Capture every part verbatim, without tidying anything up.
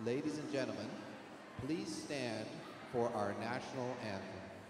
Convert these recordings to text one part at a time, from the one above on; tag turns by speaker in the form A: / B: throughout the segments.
A: Ladies and gentlemen, please stand for our national anthem.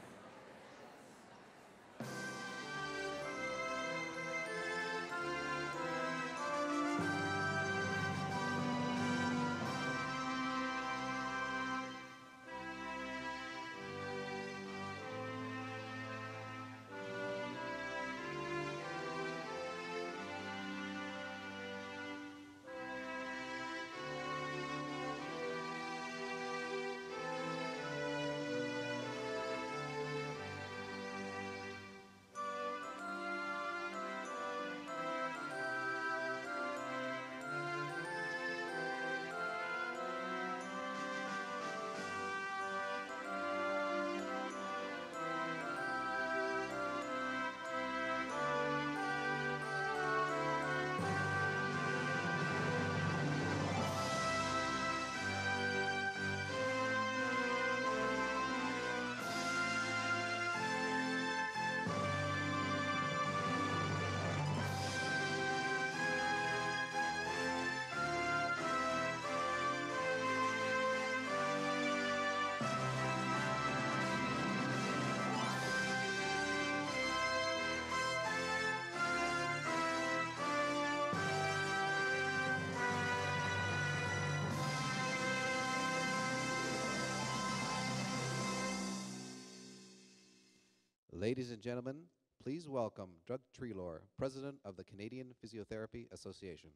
A: Ladies and gentlemen, please welcome Doug Treloar, President of the Canadian Physiotherapy Association.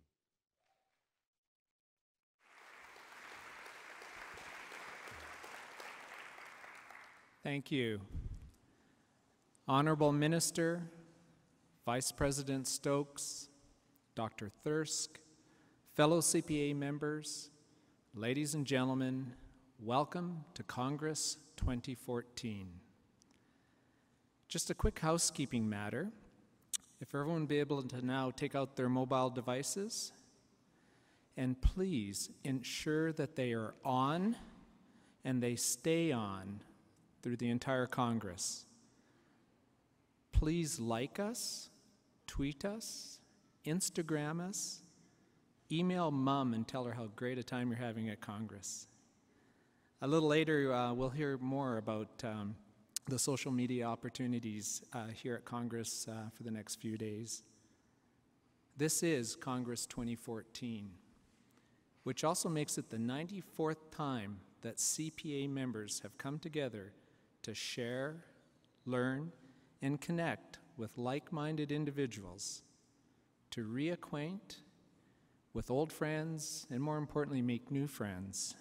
B: Thank you. Honorable Minister, Vice President Stokes, Doctor Thirsk, fellow C P A members, ladies and gentlemen, welcome to Congress twenty fourteen. Just a quick housekeeping matter. If everyone would be able to now take out their mobile devices, and please ensure that they are on and they stay on through the entire Congress. Please like us, tweet us, Instagram us, email Mom and tell her how great a time you're having at Congress. A little later, uh, we'll hear more about um, the social media opportunities uh, here at Congress uh, for the next few days. This is Congress twenty fourteen, which also makes it the ninety-fourth time that C P A members have come together to share, learn, and connect with like-minded individuals, to reacquaint with old friends, and more importantly, make new friends.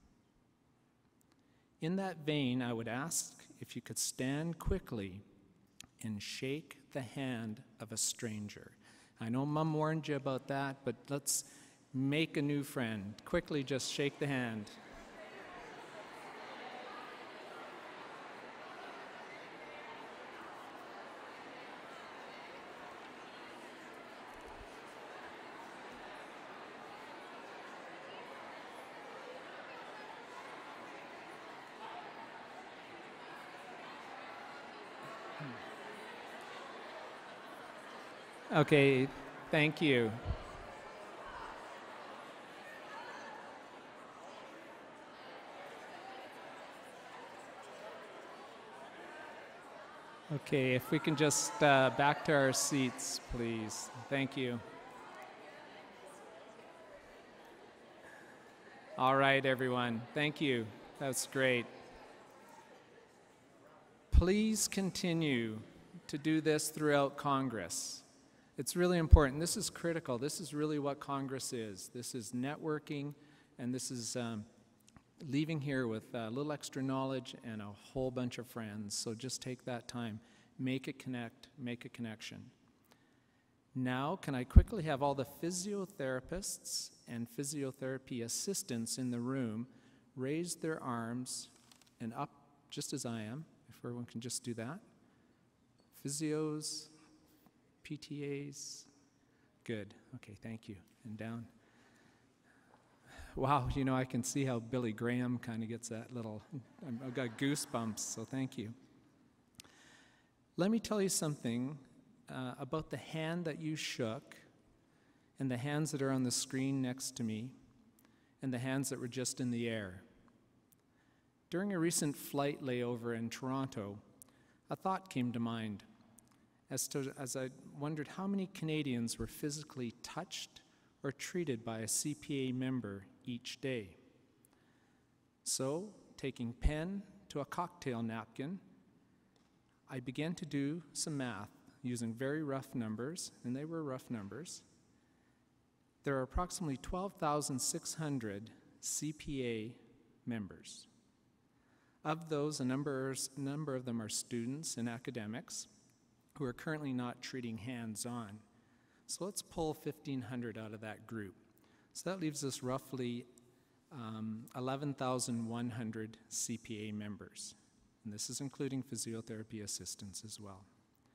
B: In that vein, I would ask if you could stand quickly and shake the hand of a stranger. I know Mom warned you about that, but let's make a new friend. Quickly, just shake the hand. Okay, thank you. Okay, if we can just uh, back to our seats, please. Thank you. All right, everyone. Thank you. That's great. Please continue to do this throughout Congress. It's really important. This is critical. This is really what Congress is. This is networking, and this is um, leaving here with a little extra knowledge and a whole bunch of friends. So just take that time. Make it connect. Make a connection. Now, can I quickly have all the physiotherapists and physiotherapy assistants in the room raise their arms and up just as I am, if everyone can just do that. Physios, P T As, good. Okay, thank you. And down. Wow, you know, I can see how Billy Graham kind of gets that little, I've got goosebumps, so thank you. Let me tell you something uh, about the hand that you shook and the hands that are on the screen next to me. and the hands that were just in the air. During a recent flight layover in Toronto, a thought came to mind as, to, as I wondered how many Canadians were physically touched or treated by a C P A member each day. So, taking pen to a cocktail napkin, I began to do some math using very rough numbers, and they were rough numbers. There are approximately twelve thousand six hundred C P A members. Of those, a number, a number of them are students and academics who are currently not treating hands-on. So let's pull fifteen hundred out of that group. So that leaves us roughly um, eleven thousand one hundred C P A members. And this is including physiotherapy assistants as well.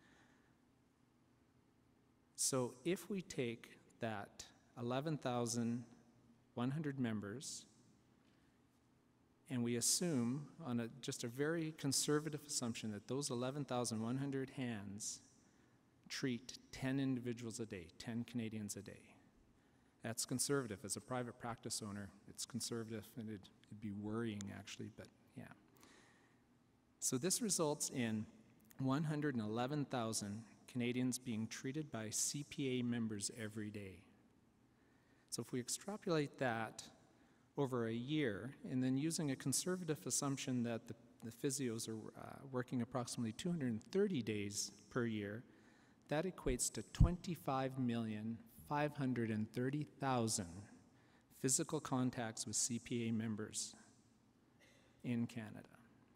B: So if we take that eleven thousand one hundred members and we assume on a, just a very conservative assumption that those eleven thousand one hundred hands treat ten individuals a day, ten Canadians a day. That's conservative. As a private practice owner, it's conservative, and it'd, it'd be worrying actually, but yeah. So this results in one hundred eleven thousand Canadians being treated by C P A members every day. So if we extrapolate that over a year, and then using a conservative assumption that the, the physios are uh, working approximately two hundred thirty days per year, that equates to twenty-five million five hundred thirty thousand physical contacts with C P A members in Canada.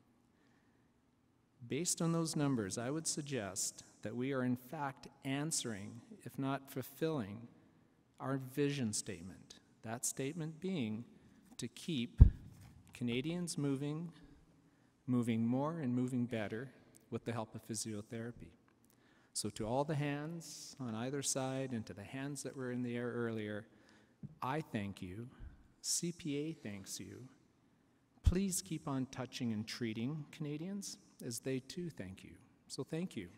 B: Based on those numbers, I would suggest that we are in fact answering, if not fulfilling, our vision statement. That statement being to keep Canadians moving, moving more and moving better with the help of physiotherapy. So to all the hands on either side and to the hands that were in the air earlier, I thank you. C P A thanks you. Please keep on touching and treating Canadians as they too thank you. So thank you.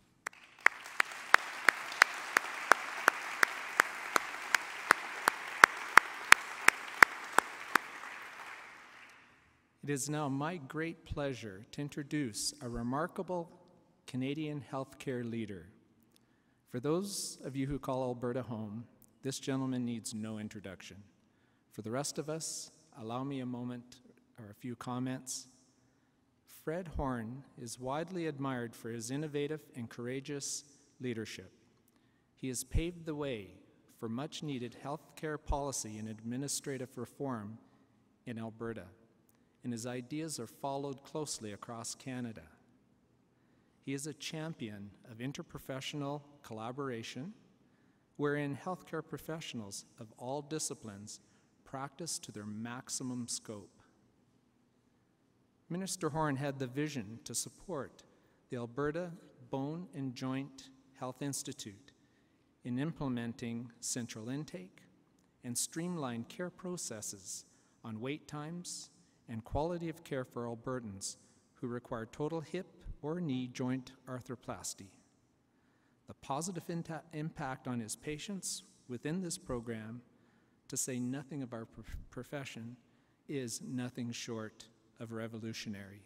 B: It is now my great pleasure to introduce a remarkable Canadian healthcare leader. For those of you who call Alberta home, this gentleman needs no introduction. For the rest of us, allow me a moment or a few comments. Fred Horn is widely admired for his innovative and courageous leadership. He has paved the way for much-needed healthcare policy and administrative reform in Alberta, and his ideas are followed closely across Canada. He is a champion of interprofessional collaboration, wherein healthcare professionals of all disciplines practice to their maximum scope. Minister Horn had the vision to support the Alberta Bone and Joint Health Institute in implementing central intake and streamlined care processes on wait times and quality of care for Albertans who require total hip or knee joint arthroplasty. The positive impact on his patients within this program, to say nothing of our pro profession, is nothing short of revolutionary.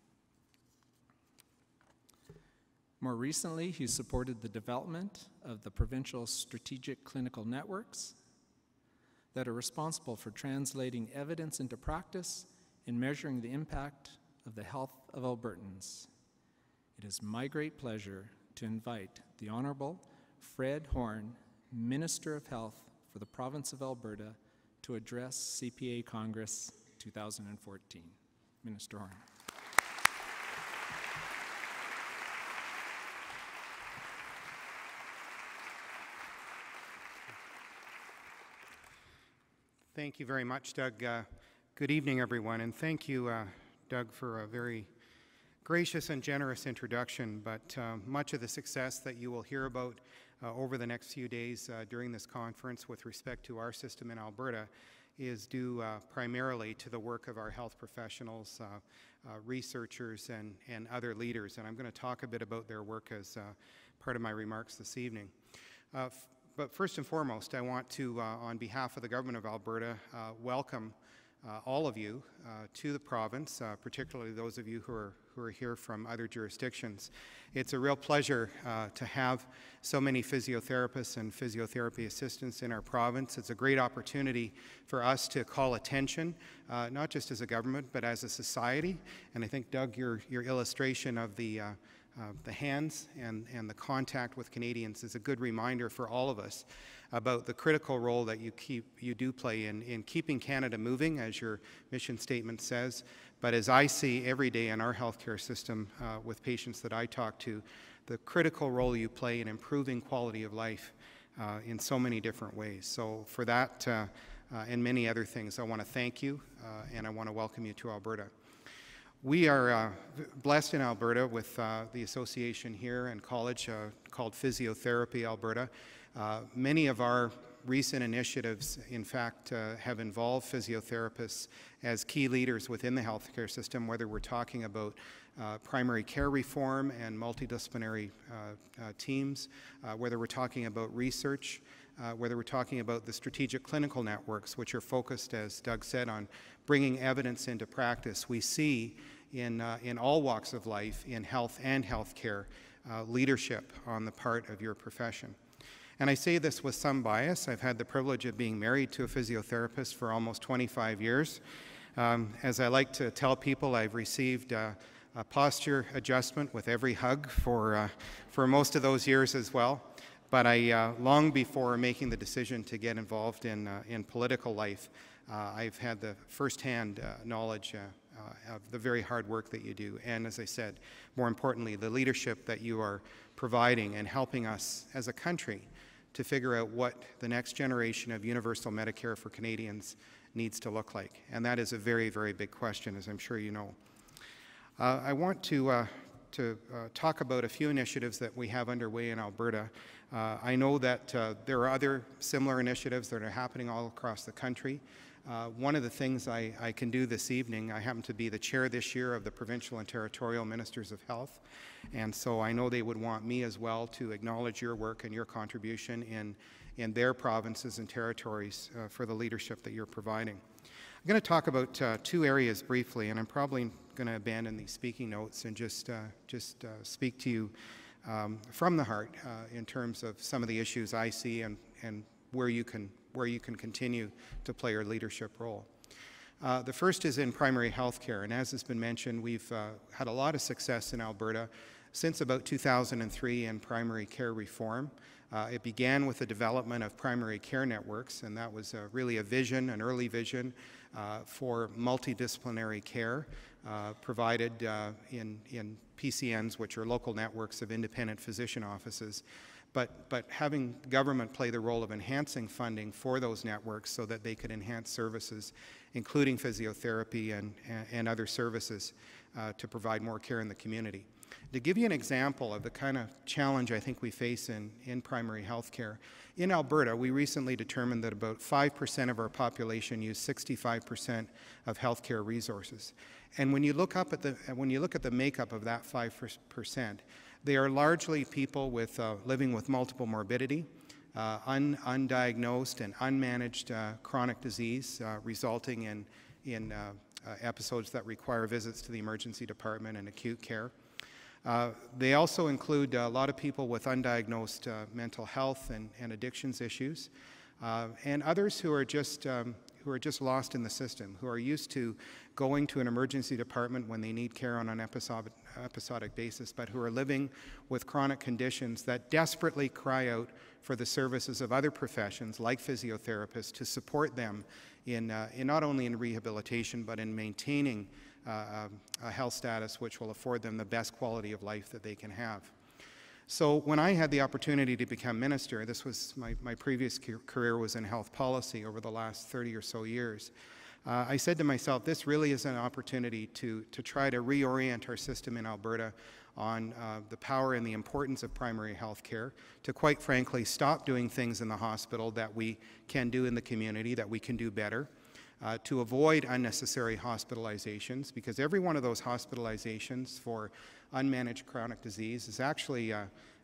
B: More recently, he supported the development of the provincial strategic clinical networks that are responsible for translating evidence into practice and measuring the impact of the health of Albertans. It is my great pleasure to invite the Honorable Fred Horn, Minister of Health for the Province of Alberta, to address C P A Congress two thousand fourteen. Minister Horn.
C: Thank you very much, Doug. Uh, good evening, everyone, and thank you, uh, Doug, for a very gracious and generous introduction, but uh, much of the success that you will hear about uh, over the next few days uh, during this conference with respect to our system in Alberta is due uh, primarily to the work of our health professionals, uh, uh, researchers, and, and other leaders, and I'm going to talk a bit about their work as uh, part of my remarks this evening. Uh, but first and foremost, I want to, uh, on behalf of the Government of Alberta, uh, welcome uh, all of you uh, to the province, uh, particularly those of you who are, who are here from other jurisdictions. It's a real pleasure uh, to have so many physiotherapists and physiotherapy assistants in our province. It's a great opportunity for us to call attention, uh, not just as a government, but as a society. And I think, Doug, your, your illustration of the uh, Uh, the hands and, and the contact with Canadians is a good reminder for all of us about the critical role that you keep you do play in, in keeping Canada moving, as your mission statement says. But as I see every day in our healthcare system uh, with patients that I talk to, the critical role you play in improving quality of life uh, in so many different ways. So for that uh, uh, and many other things, I want to thank you uh, and I want to welcome you to Alberta. We are uh, blessed in Alberta with uh, the association here and college uh, called Physiotherapy Alberta. Uh, many of our recent initiatives, in fact, uh, have involved physiotherapists as key leaders within the healthcare system, whether we're talking about uh, primary care reform and multidisciplinary uh, uh, teams, uh, whether we're talking about research, uh, whether we're talking about the strategic clinical networks, which are focused, as Doug said, on bringing evidence into practice. We see in, uh, in all walks of life, in health and healthcare, uh, leadership on the part of your profession. And I say this with some bias. I've had the privilege of being married to a physiotherapist for almost twenty-five years. Um, as I like to tell people, I've received uh, a posture adjustment with every hug for, uh, for most of those years as well. But I, uh, long before making the decision to get involved in, uh, in political life, uh, I've had the firsthand uh, knowledge uh, uh, of the very hard work that you do. And as I said, more importantly, the leadership that you are providing and helping us as a country to figure out what the next generation of universal Medicare for Canadians needs to look like. And that is a very, very big question, as I'm sure you know. Uh, I want to, uh, to uh, talk about a few initiatives that we have underway in Alberta. Uh, I know that uh, there are other similar initiatives that are happening all across the country. Uh, one of the things I, I can do this evening, I happen to be the chair this year of the Provincial and Territorial Ministers of Health, and so I know they would want me as well to acknowledge your work and your contribution in, in their provinces and territories uh, for the leadership that you're providing. I'm going to talk about uh, two areas briefly, and I'm probably going to abandon these speaking notes and just, uh, just uh, speak to you um, from the heart uh, in terms of some of the issues I see and, and where you can where you can continue to play your leadership role. Uh, the first is in primary health care, and as has been mentioned, we've uh, had a lot of success in Alberta since about two thousand three in primary care reform. Uh, it began with the development of primary care networks, and that was uh, really a vision, an early vision uh, for multidisciplinary care uh, provided uh, in, in P C Ns, which are local networks of independent physician offices. But, but having government play the role of enhancing funding for those networks so that they could enhance services, including physiotherapy and, and other services uh, to provide more care in the community. To give you an example of the kind of challenge I think we face in, in primary health care, in Alberta, we recently determined that about five percent of our population use sixty-five percent of healthcare resources. And when you look up at the, when you look at the makeup of that five percent, they are largely people with, uh, living with multiple morbidity, uh, un undiagnosed and unmanaged uh, chronic disease uh, resulting in, in uh, uh, episodes that require visits to the emergency department and acute care. Uh, they also include a lot of people with undiagnosed uh, mental health and, and addictions issues, uh, and others who are just um, who are just lost in the system, who are used to going to an emergency department when they need care on an episodic, episodic basis, but who are living with chronic conditions that desperately cry out for the services of other professions like physiotherapists to support them in, uh, in not only in rehabilitation, but in maintaining uh, a health status which will afford them the best quality of life that they can have. So when I had the opportunity to become minister, this was my, my previous career was in health policy over the last thirty or so years, uh, I said to myself, this really is an opportunity to, to try to reorient our system in Alberta on uh, the power and the importance of primary health care, to quite frankly stop doing things in the hospital that we can do in the community, that we can do better, uh, to avoid unnecessary hospitalizations, because every one of those hospitalizations for unmanaged chronic disease is actually uh,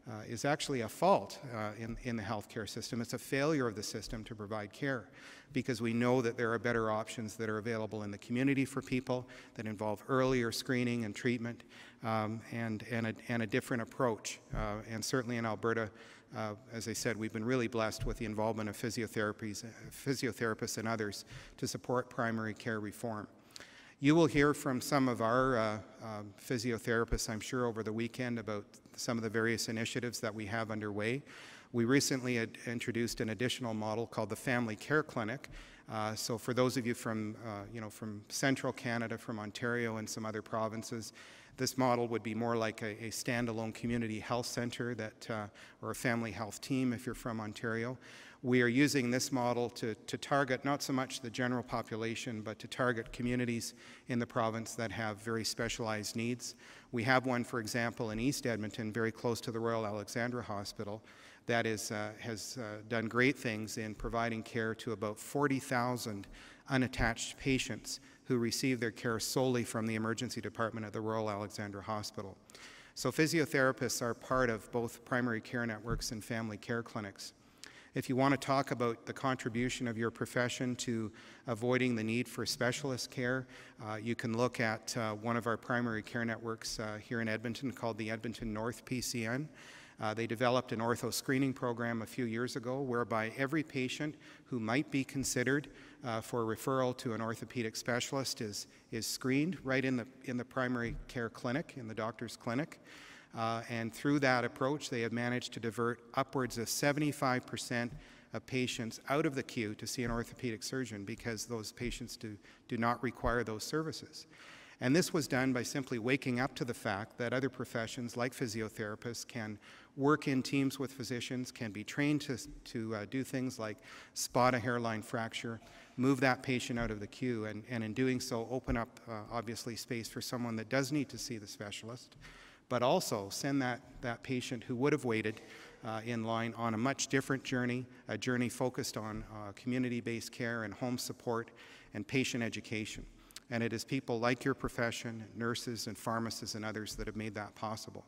C: uh, is actually a fault uh, in, in the healthcare system. It's a failure of the system to provide care, because we know that there are better options that are available in the community for people that involve earlier screening and treatment, um, and, and, a, and a different approach. Uh, and certainly in Alberta, Uh, as I said, we've been really blessed with the involvement of physiotherapies, uh, physiotherapists and others to support primary care reform. You will hear from some of our uh, uh, physiotherapists, I'm sure, over the weekend about some of the various initiatives that we have underway. We recently had introduced an additional model called the Family Care Clinic. Uh, so for those of you from, uh, you know, from central Canada, from Ontario and some other provinces, this model would be more like a, a standalone community health center that, uh, or a family health team if you're from Ontario. We are using this model to, to target not so much the general population, but to target communities in the province that have very specialized needs. We have one, for example, in East Edmonton, very close to the Royal Alexandra Hospital, that is, uh, has uh, done great things in providing care to about forty thousand unattached patients who receive their care solely from the emergency department at the Royal Alexandra Hospital. So physiotherapists are part of both primary care networks and family care clinics. If you want to talk about the contribution of your profession to avoiding the need for specialist care, uh, you can look at uh, one of our primary care networks uh, here in Edmonton called the Edmonton North P C N. Uh, they developed an ortho screening program a few years ago whereby every patient who might be considered uh, for referral to an orthopedic specialist is, is screened right in the, in the primary care clinic, in the doctor's clinic. Uh, and through that approach, they have managed to divert upwards of seventy-five percent of patients out of the queue to see an orthopedic surgeon because those patients do, do not require those services. And this was done by simply waking up to the fact that other professions like physiotherapists can work in teams with physicians, can be trained to, to uh, do things like spot a hairline fracture, move that patient out of the queue, and, and in doing so open up uh, obviously space for someone that does need to see the specialist, but also send that, that patient who would have waited uh, in line on a much different journey, a journey focused on uh, community-based care and home support and patient education. And it is people like your profession, nurses and pharmacists and others, that have made that possible.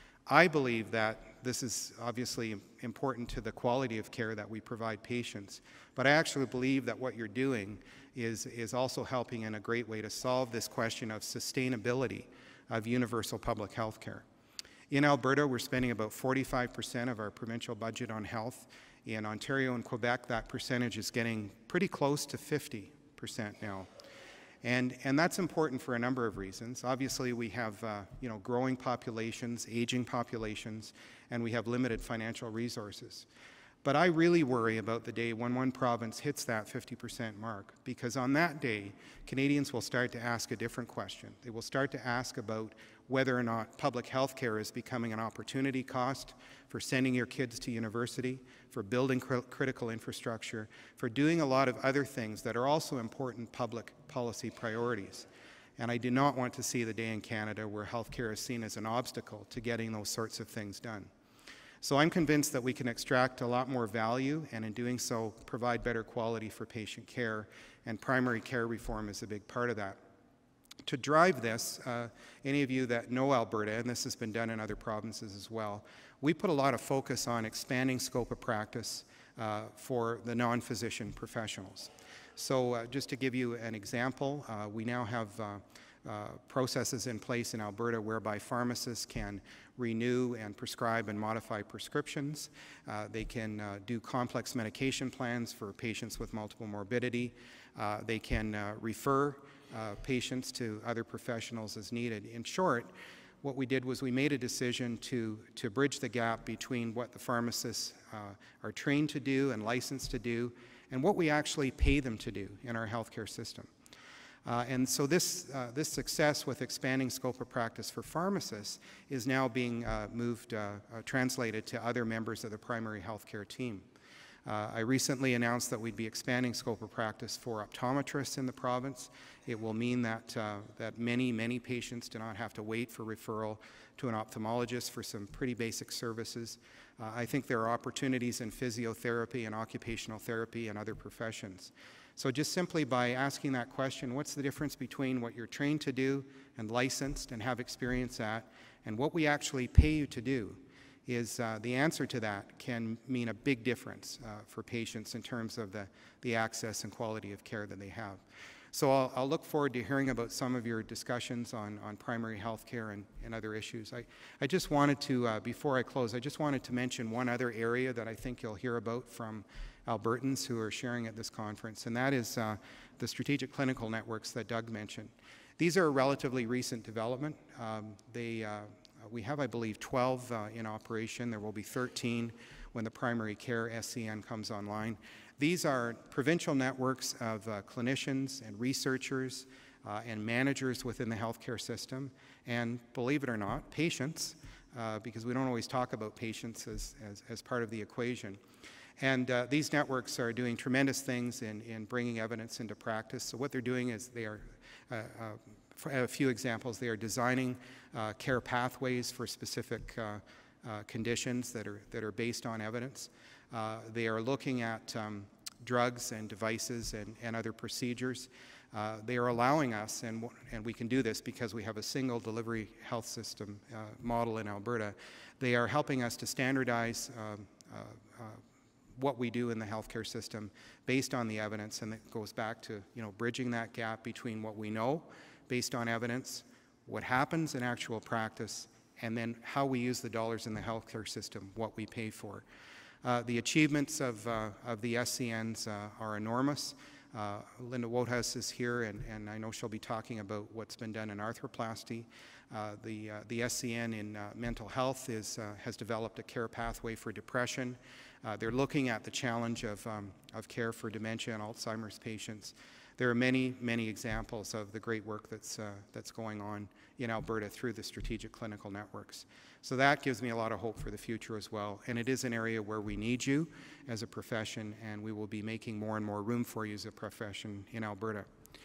C: I believe that this is obviously important to the quality of care that we provide patients, but I actually believe that what you're doing is, is also helping in a great way to solve this question of sustainability of universal public health care. In Alberta, we're spending about forty-five percent of our provincial budget on health. In Ontario and Quebec, that percentage is getting pretty close to fifty percent now. And, and that's important for a number of reasons. Obviously, we have uh, you know, growing populations, aging populations, and we have limited financial resources. But I really worry about the day when one province hits that fifty percent mark, because on that day, Canadians will start to ask a different question. They will start to ask about whether or not public health care is becoming an opportunity cost for sending your kids to university, for building cr critical infrastructure, for doing a lot of other things that are also important public policy priorities. And I do not want to see the day in Canada where health care is seen as an obstacle to getting those sorts of things done. So I'm convinced that we can extract a lot more value, and in doing so, provide better quality for patient care, and primary care reform is a big part of that. To drive this, uh, any of you that know Alberta, and this has been done in other provinces as well, we put a lot of focus on expanding scope of practice uh, for the non-physician professionals. So uh, just to give you an example, uh, we now have uh, uh, processes in place in Alberta whereby pharmacists can renew and prescribe and modify prescriptions. Uh, they can uh, do complex medication plans for patients with multiple morbidity. Uh, they can uh, refer uh, patients to other professionals as needed. In short, what we did was we made a decision to, to bridge the gap between what the pharmacists uh, are trained to do and licensed to do and what we actually pay them to do in our healthcare system. Uh, and so this, uh, this success with expanding scope of practice for pharmacists is now being uh, moved, uh, uh, translated to other members of the primary healthcare team. Uh, I recently announced that we'd be expanding scope of practice for optometrists in the province. It will mean that, uh, that many, many patients do not have to wait for referral to an ophthalmologist for some pretty basic services. Uh, I think there are opportunities in physiotherapy and occupational therapy and other professions. So just simply by asking that question, what's the difference between what you're trained to do and licensed and have experience at, and what we actually pay you to do, is uh, the answer to that can mean a big difference uh, for patients in terms of the, the access and quality of care that they have. So I'll, I'll look forward to hearing about some of your discussions on, on primary health care and, and other issues. I, I just wanted to, uh, before I close, I just wanted to mention one other area that I think you'll hear about from Albertans who are sharing at this conference, and that is uh, the strategic clinical networks that Doug mentioned. These are a relatively recent development. Um, they, uh, we have, I believe, twelve uh, in operation. There will be thirteen when the primary care S C N comes online. These are provincial networks of uh, clinicians and researchers uh, and managers within the healthcare system, and believe it or not, patients, uh, because we don't always talk about patients as, as, as part of the equation. And uh, these networks are doing tremendous things in, in bringing evidence into practice. So what they're doing is they are, uh, uh, for a few examples, they are designing uh, care pathways for specific uh, uh, conditions that are, that are based on evidence. Uh, they are looking at um, drugs and devices and, and other procedures. Uh, they are allowing us, and, and we can do this because we have a single delivery health system uh, model in Alberta, they are helping us to standardize um, uh, uh, what we do in the healthcare system based on the evidence, and it goes back to, you know, bridging that gap between what we know based on evidence, what happens in actual practice, and then how we use the dollars in the healthcare system, what we pay for. Uh, the achievements of, uh, of the S C Ns uh, are enormous. Uh, Linda Wodehouse is here, and, and I know she'll be talking about what's been done in arthroplasty. Uh, the, uh, the S C N in uh, mental health is, uh, has developed a care pathway for depression. Uh, they're looking at the challenge of, um, of care for dementia and Alzheimer's patients. There are many, many examples of the great work that's, uh, that's going on in Alberta through the strategic clinical networks. So that gives me a lot of hope for the future as well. And it is an area where we need you as a profession, and we will be making more and more room for you as a profession in Alberta.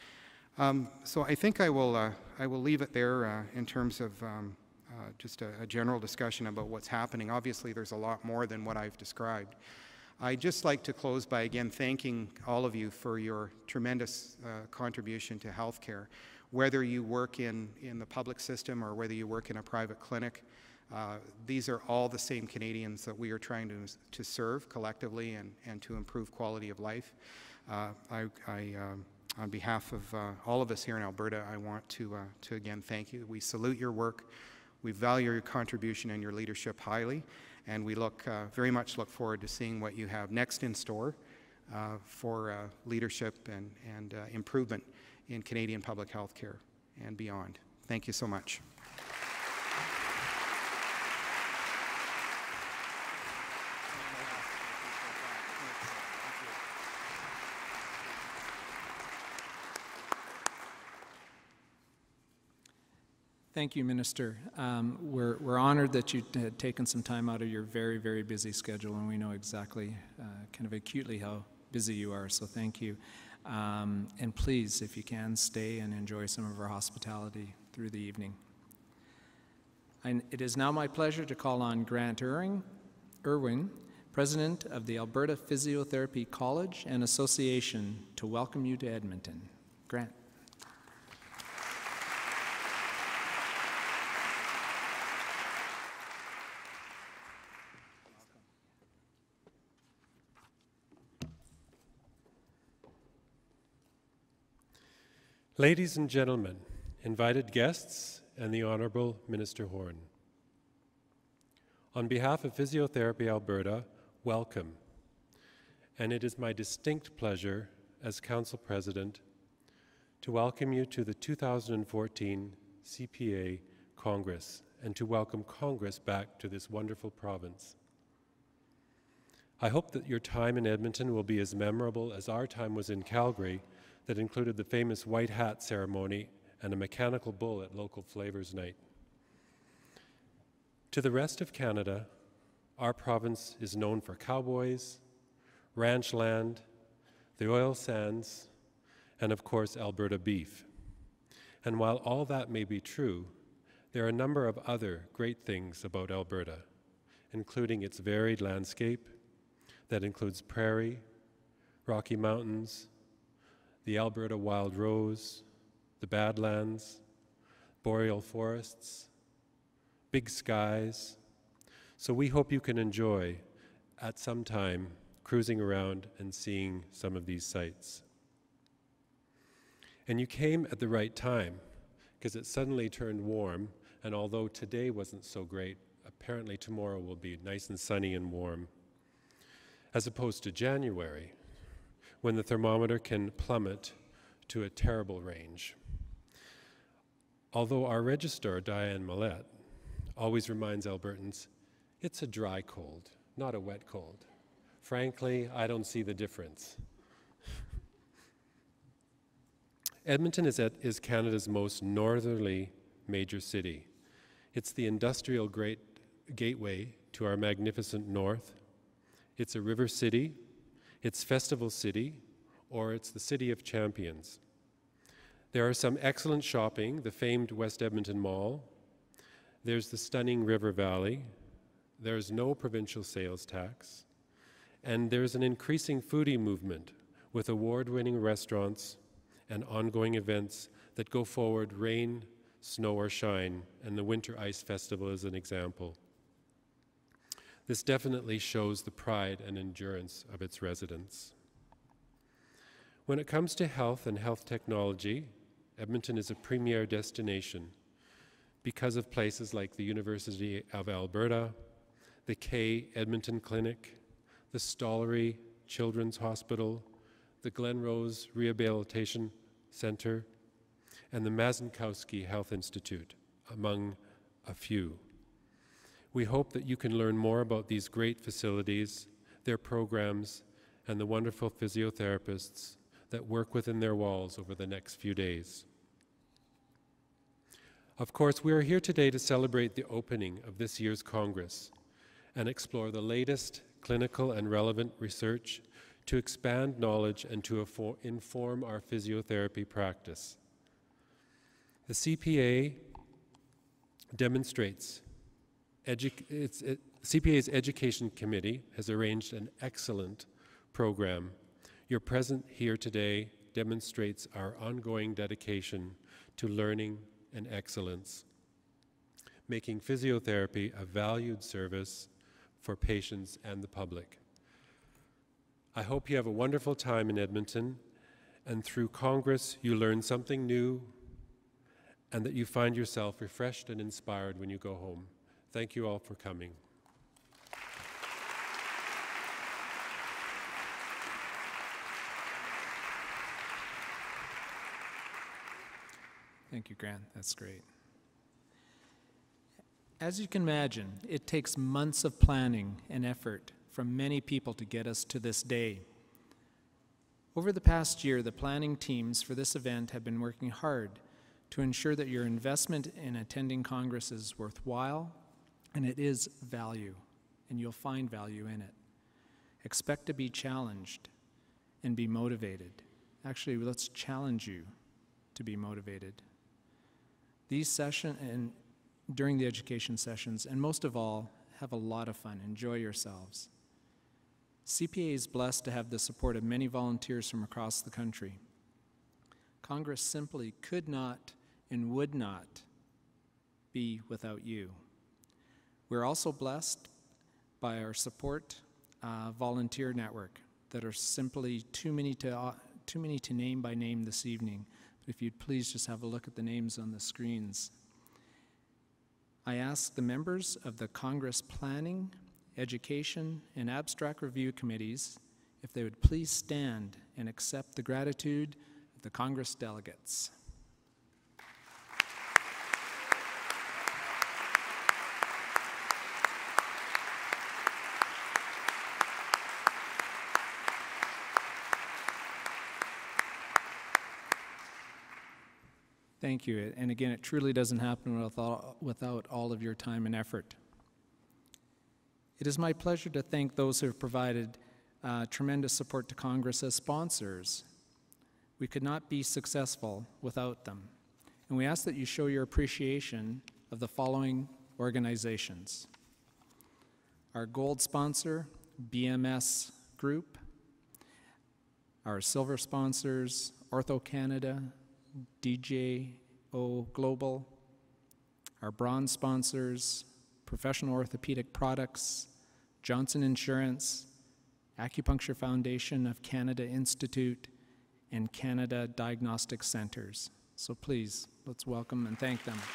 C: Um, so I think I will, uh, I will leave it there uh, in terms of um, uh, just a, a general discussion about what's happening. Obviously, there's a lot more than what I've described. I'd just like to close by again thanking all of you for your tremendous uh, contribution to healthcare. Whether you work in, in the public system or whether you work in a private clinic, uh, these are all the same Canadians that we are trying to, to serve collectively and, and to improve quality of life. Uh, I, I, um, on behalf of uh, all of us here in Alberta, I want to, uh, to again thank you. We salute your work. We value your contribution and your leadership highly, and we look uh, very much look forward to seeing what you have next in store uh, for uh, leadership and, and uh, improvement in Canadian public health care and beyond. Thank you so much.
B: Thank you, Minister. Um, we're, we're honored that you had taken some time out of your very, very busy schedule, and we know exactly, uh, kind of acutely how busy you are, so thank you. Um, and please, if you can, stay and enjoy some of our hospitality through the evening. And it is now my pleasure to call on Grant Irwin, Irwin, President of the Alberta Physiotherapy College and Association, to welcome you to Edmonton. Grant.
D: Ladies and gentlemen, invited guests, and the Honourable Minister Horn. On behalf of Physiotherapy Alberta, welcome. And it is my distinct pleasure as Council President to welcome you to the two thousand fourteen C P A Congress and to welcome Congress back to this wonderful province. I hope that your time in Edmonton will be as memorable as our time was in Calgary, that included the famous white hat ceremony and a mechanical bull at local Flavors Night. To the rest of Canada, our province is known for cowboys, ranch land, the oil sands, and of course Alberta beef. And while all that may be true, there are a number of other great things about Alberta, including its varied landscape that includes prairie, Rocky Mountains, the Alberta wild rose, the Badlands, boreal forests, big skies. So we hope you can enjoy, at some time, cruising around and seeing some of these sites. And you came at the right time, because it suddenly turned warm, and although today wasn't so great, apparently tomorrow will be nice and sunny and warm, as opposed to January, when the thermometer can plummet to a terrible range. Although our registrar, Diane Millette, always reminds Albertans, it's a dry cold, not a wet cold. Frankly, I don't see the difference. Edmonton is, at, is Canada's most northerly major city. It's the industrial great gateway to our magnificent north. It's a river city, it's festival city, or it's the city of champions. There are some excellent shopping, the famed West Edmonton Mall. There's the stunning River Valley. There's no provincial sales tax. And there's an increasing foodie movement with award-winning restaurants and ongoing events that go forward rain, snow, or shine, and the Winter Ice Festival is an example. This definitely shows the pride and endurance of its residents. When it comes to health and health technology, Edmonton is a premier destination because of places like the University of Alberta, the K Edmonton Clinic, the Stollery Children's Hospital, the Glenrose Rehabilitation Center, and the Mazankowski Health Institute, among a few. We hope that you can learn more about these great facilities, their programs, and the wonderful physiotherapists that work within their walls over the next few days. Of course, we are here today to celebrate the opening of this year's Congress and explore the latest clinical and relevant research to expand knowledge and to inform our physiotherapy practice. The C P A demonstrates, edu it's, it, C P A's Education Committee has arranged an excellent program. Your presence here today demonstrates our ongoing dedication to learning and excellence, making physiotherapy a valued service for patients and the public. I hope you have a wonderful time in Edmonton, and through Congress you learn something new, and that you find yourself refreshed and inspired when you go home. Thank you all for coming.
B: Thank you, Grant. That's great. As you can imagine, it takes months of planning and effort from many people to get us to this day. Over the past year, the planning teams for this event have been working hard to ensure that your investment in attending Congress is worthwhile, and it is value, and you'll find value in it. Expect to be challenged and be motivated. Actually, let's challenge you to be motivated. These sessions and during the education sessions, and most of all, have a lot of fun. Enjoy yourselves. C P A is blessed to have the support of many volunteers from across the country. Congress simply could not and would not be without you. We're also blessed by our support uh, volunteer network that are simply too many to, uh, too many to name by name this evening. If you'd please just have a look at the names on the screens. I ask the members of the Congress Planning, Education, and Abstract Review Committees if they would please stand and accept the gratitude of the Congress delegates. Thank you. And again, it truly doesn't happen without, without all of your time and effort. It is my pleasure to thank those who have provided uh, tremendous support to Congress as sponsors. We could not be successful without them. And we ask that you show your appreciation of the following organizations. Our gold sponsor, B M S Group. Our silver sponsors, Ortho Canada, D J O Global. Our bronze sponsors, Professional Orthopedic Products, Johnson Insurance, Acupuncture Foundation of Canada Institute, and Canada Diagnostic Centers. So please, let's welcome and thank them.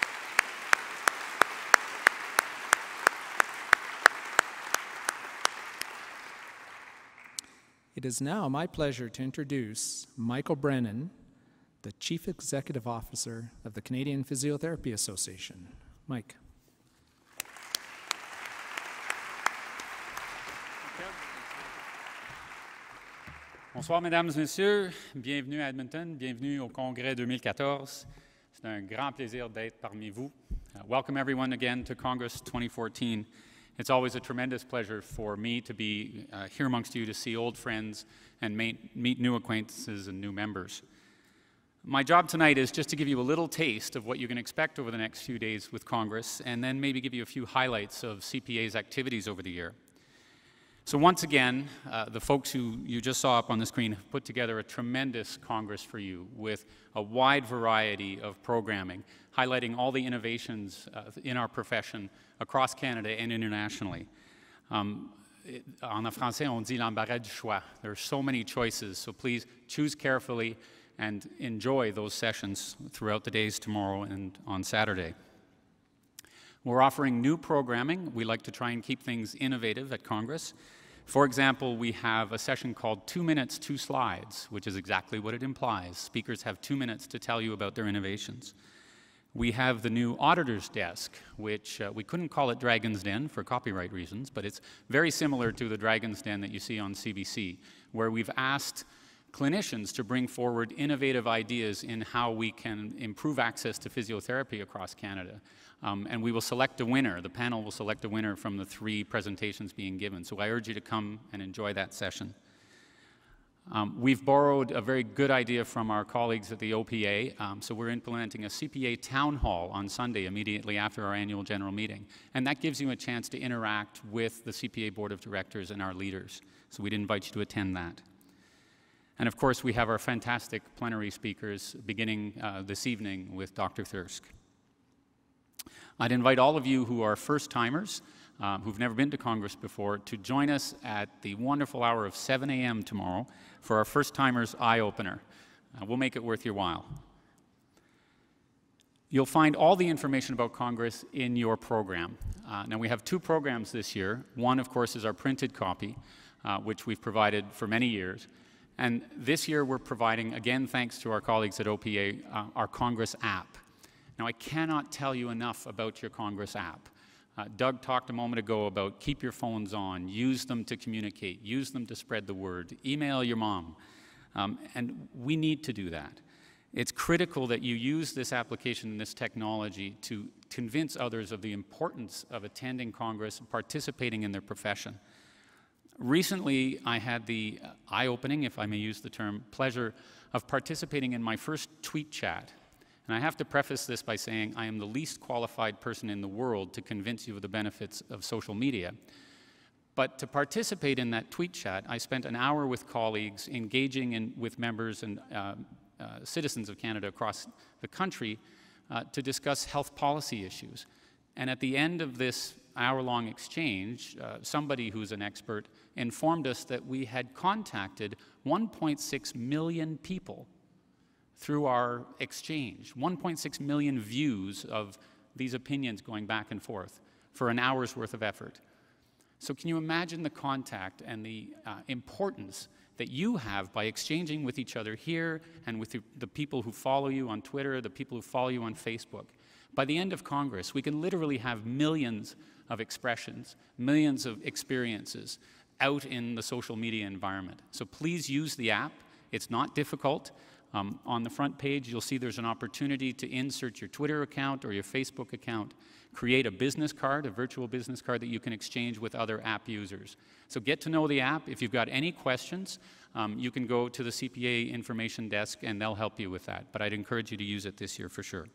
B: It is now my pleasure to introduce Michael Brennan, the Chief Executive Officer of the Canadian Physiotherapy Association. Mike.
E: Bonsoir, mesdames et messieurs. Bienvenue à Edmonton. Bienvenue au Congrès deux mille quatorze. C'est un grand plaisir d'être parmi vous. Uh, welcome everyone again to Congress twenty fourteen. It's always a tremendous pleasure for me to be uh, here amongst you to see old friends and meet, meet new acquaintances and new members. My job tonight is just to give you a little taste of what you can expect over the next few days with Congress, and then maybe give you a few highlights of C P A's activities over the year. So once again, uh, the folks who you just saw up on the screen have put together a tremendous Congress for you with a wide variety of programming, highlighting all the innovations uh, in our profession across Canada and internationally. Um, it, en français, on dit l'embarras du choix. There are so many choices, so please choose carefully and enjoy those sessions throughout the days tomorrow and on Saturday. We're offering new programming. We like to try and keep things innovative at Congress. For example, we have a session called Two Minutes, Two Slides, which is exactly what it implies. Speakers have two minutes to tell you about their innovations. We have the new Auditor's Desk, which uh, we couldn't call it Dragon's Den for copyright reasons, but it's very similar to the Dragon's Den that you see on C B C, where we've asked clinicians to bring forward innovative ideas in how we can improve access to physiotherapy across Canada. Um, and we will select a winner. The panel will select a winner from the three presentations being given. So I urge you to come and enjoy that session. Um, we've borrowed a very good idea from our colleagues at the O P A. Um, so we're implementing a C P A town hall on Sunday immediately after our annual general meeting. And that gives you a chance to interact with the C P A board of directors and our leaders. So we'd invite you to attend that. And of course, we have our fantastic plenary speakers beginning uh, this evening with Doctor Thirsk. I'd invite all of you who are first-timers, uh, who've never been to Congress before, to join us at the wonderful hour of seven A M tomorrow for our first-timers eye-opener. Uh, we'll make it worth your while. You'll find all the information about Congress in your program. Uh, now, we have two programs this year. One, of course, is our printed copy, uh, which we've provided for many years. And this year, we're providing, again, thanks to our colleagues at O P A, uh, our Congress app. Now, I cannot tell you enough about your Congress app. Uh, Doug talked a moment ago about keep your phones on, use them to communicate, use them to spread the word, email your mom. Um, and we need to do that. It's critical that you use this application and this technology to convince others of the importance of attending Congress and participating in their profession. Recently, I had the eye-opening, if I may use the term, pleasure of participating in my first tweet chat. And I have to preface this by saying I am the least qualified person in the world to convince you of the benefits of social media. But to participate in that tweet chat, I spent an hour with colleagues engaging in, with members and uh, uh, citizens of Canada across the country uh, to discuss health policy issues. And at the end of this hour-long exchange, uh, somebody who's an expert informed us that we had contacted one point six million people through our exchange, one point six million views of these opinions going back and forth for an hour's worth of effort. So can you imagine the contact and the uh, importance that you have by exchanging with each other here and with the, the people who follow you on Twitter, the people who follow you on Facebook? By the end of Congress, we can literally have millions of expressions, millions of experiences out in the social media environment. So please use the app. It's not difficult. Um, on the front page, you'll see there's an opportunity to insert your Twitter account or your Facebook account, create a business card, a virtual business card that you can exchange with other app users. So get to know the app. If you've got any questions, um, you can go to the C P A information desk and they'll help you with that. But I'd encourage you to use it this year for sure.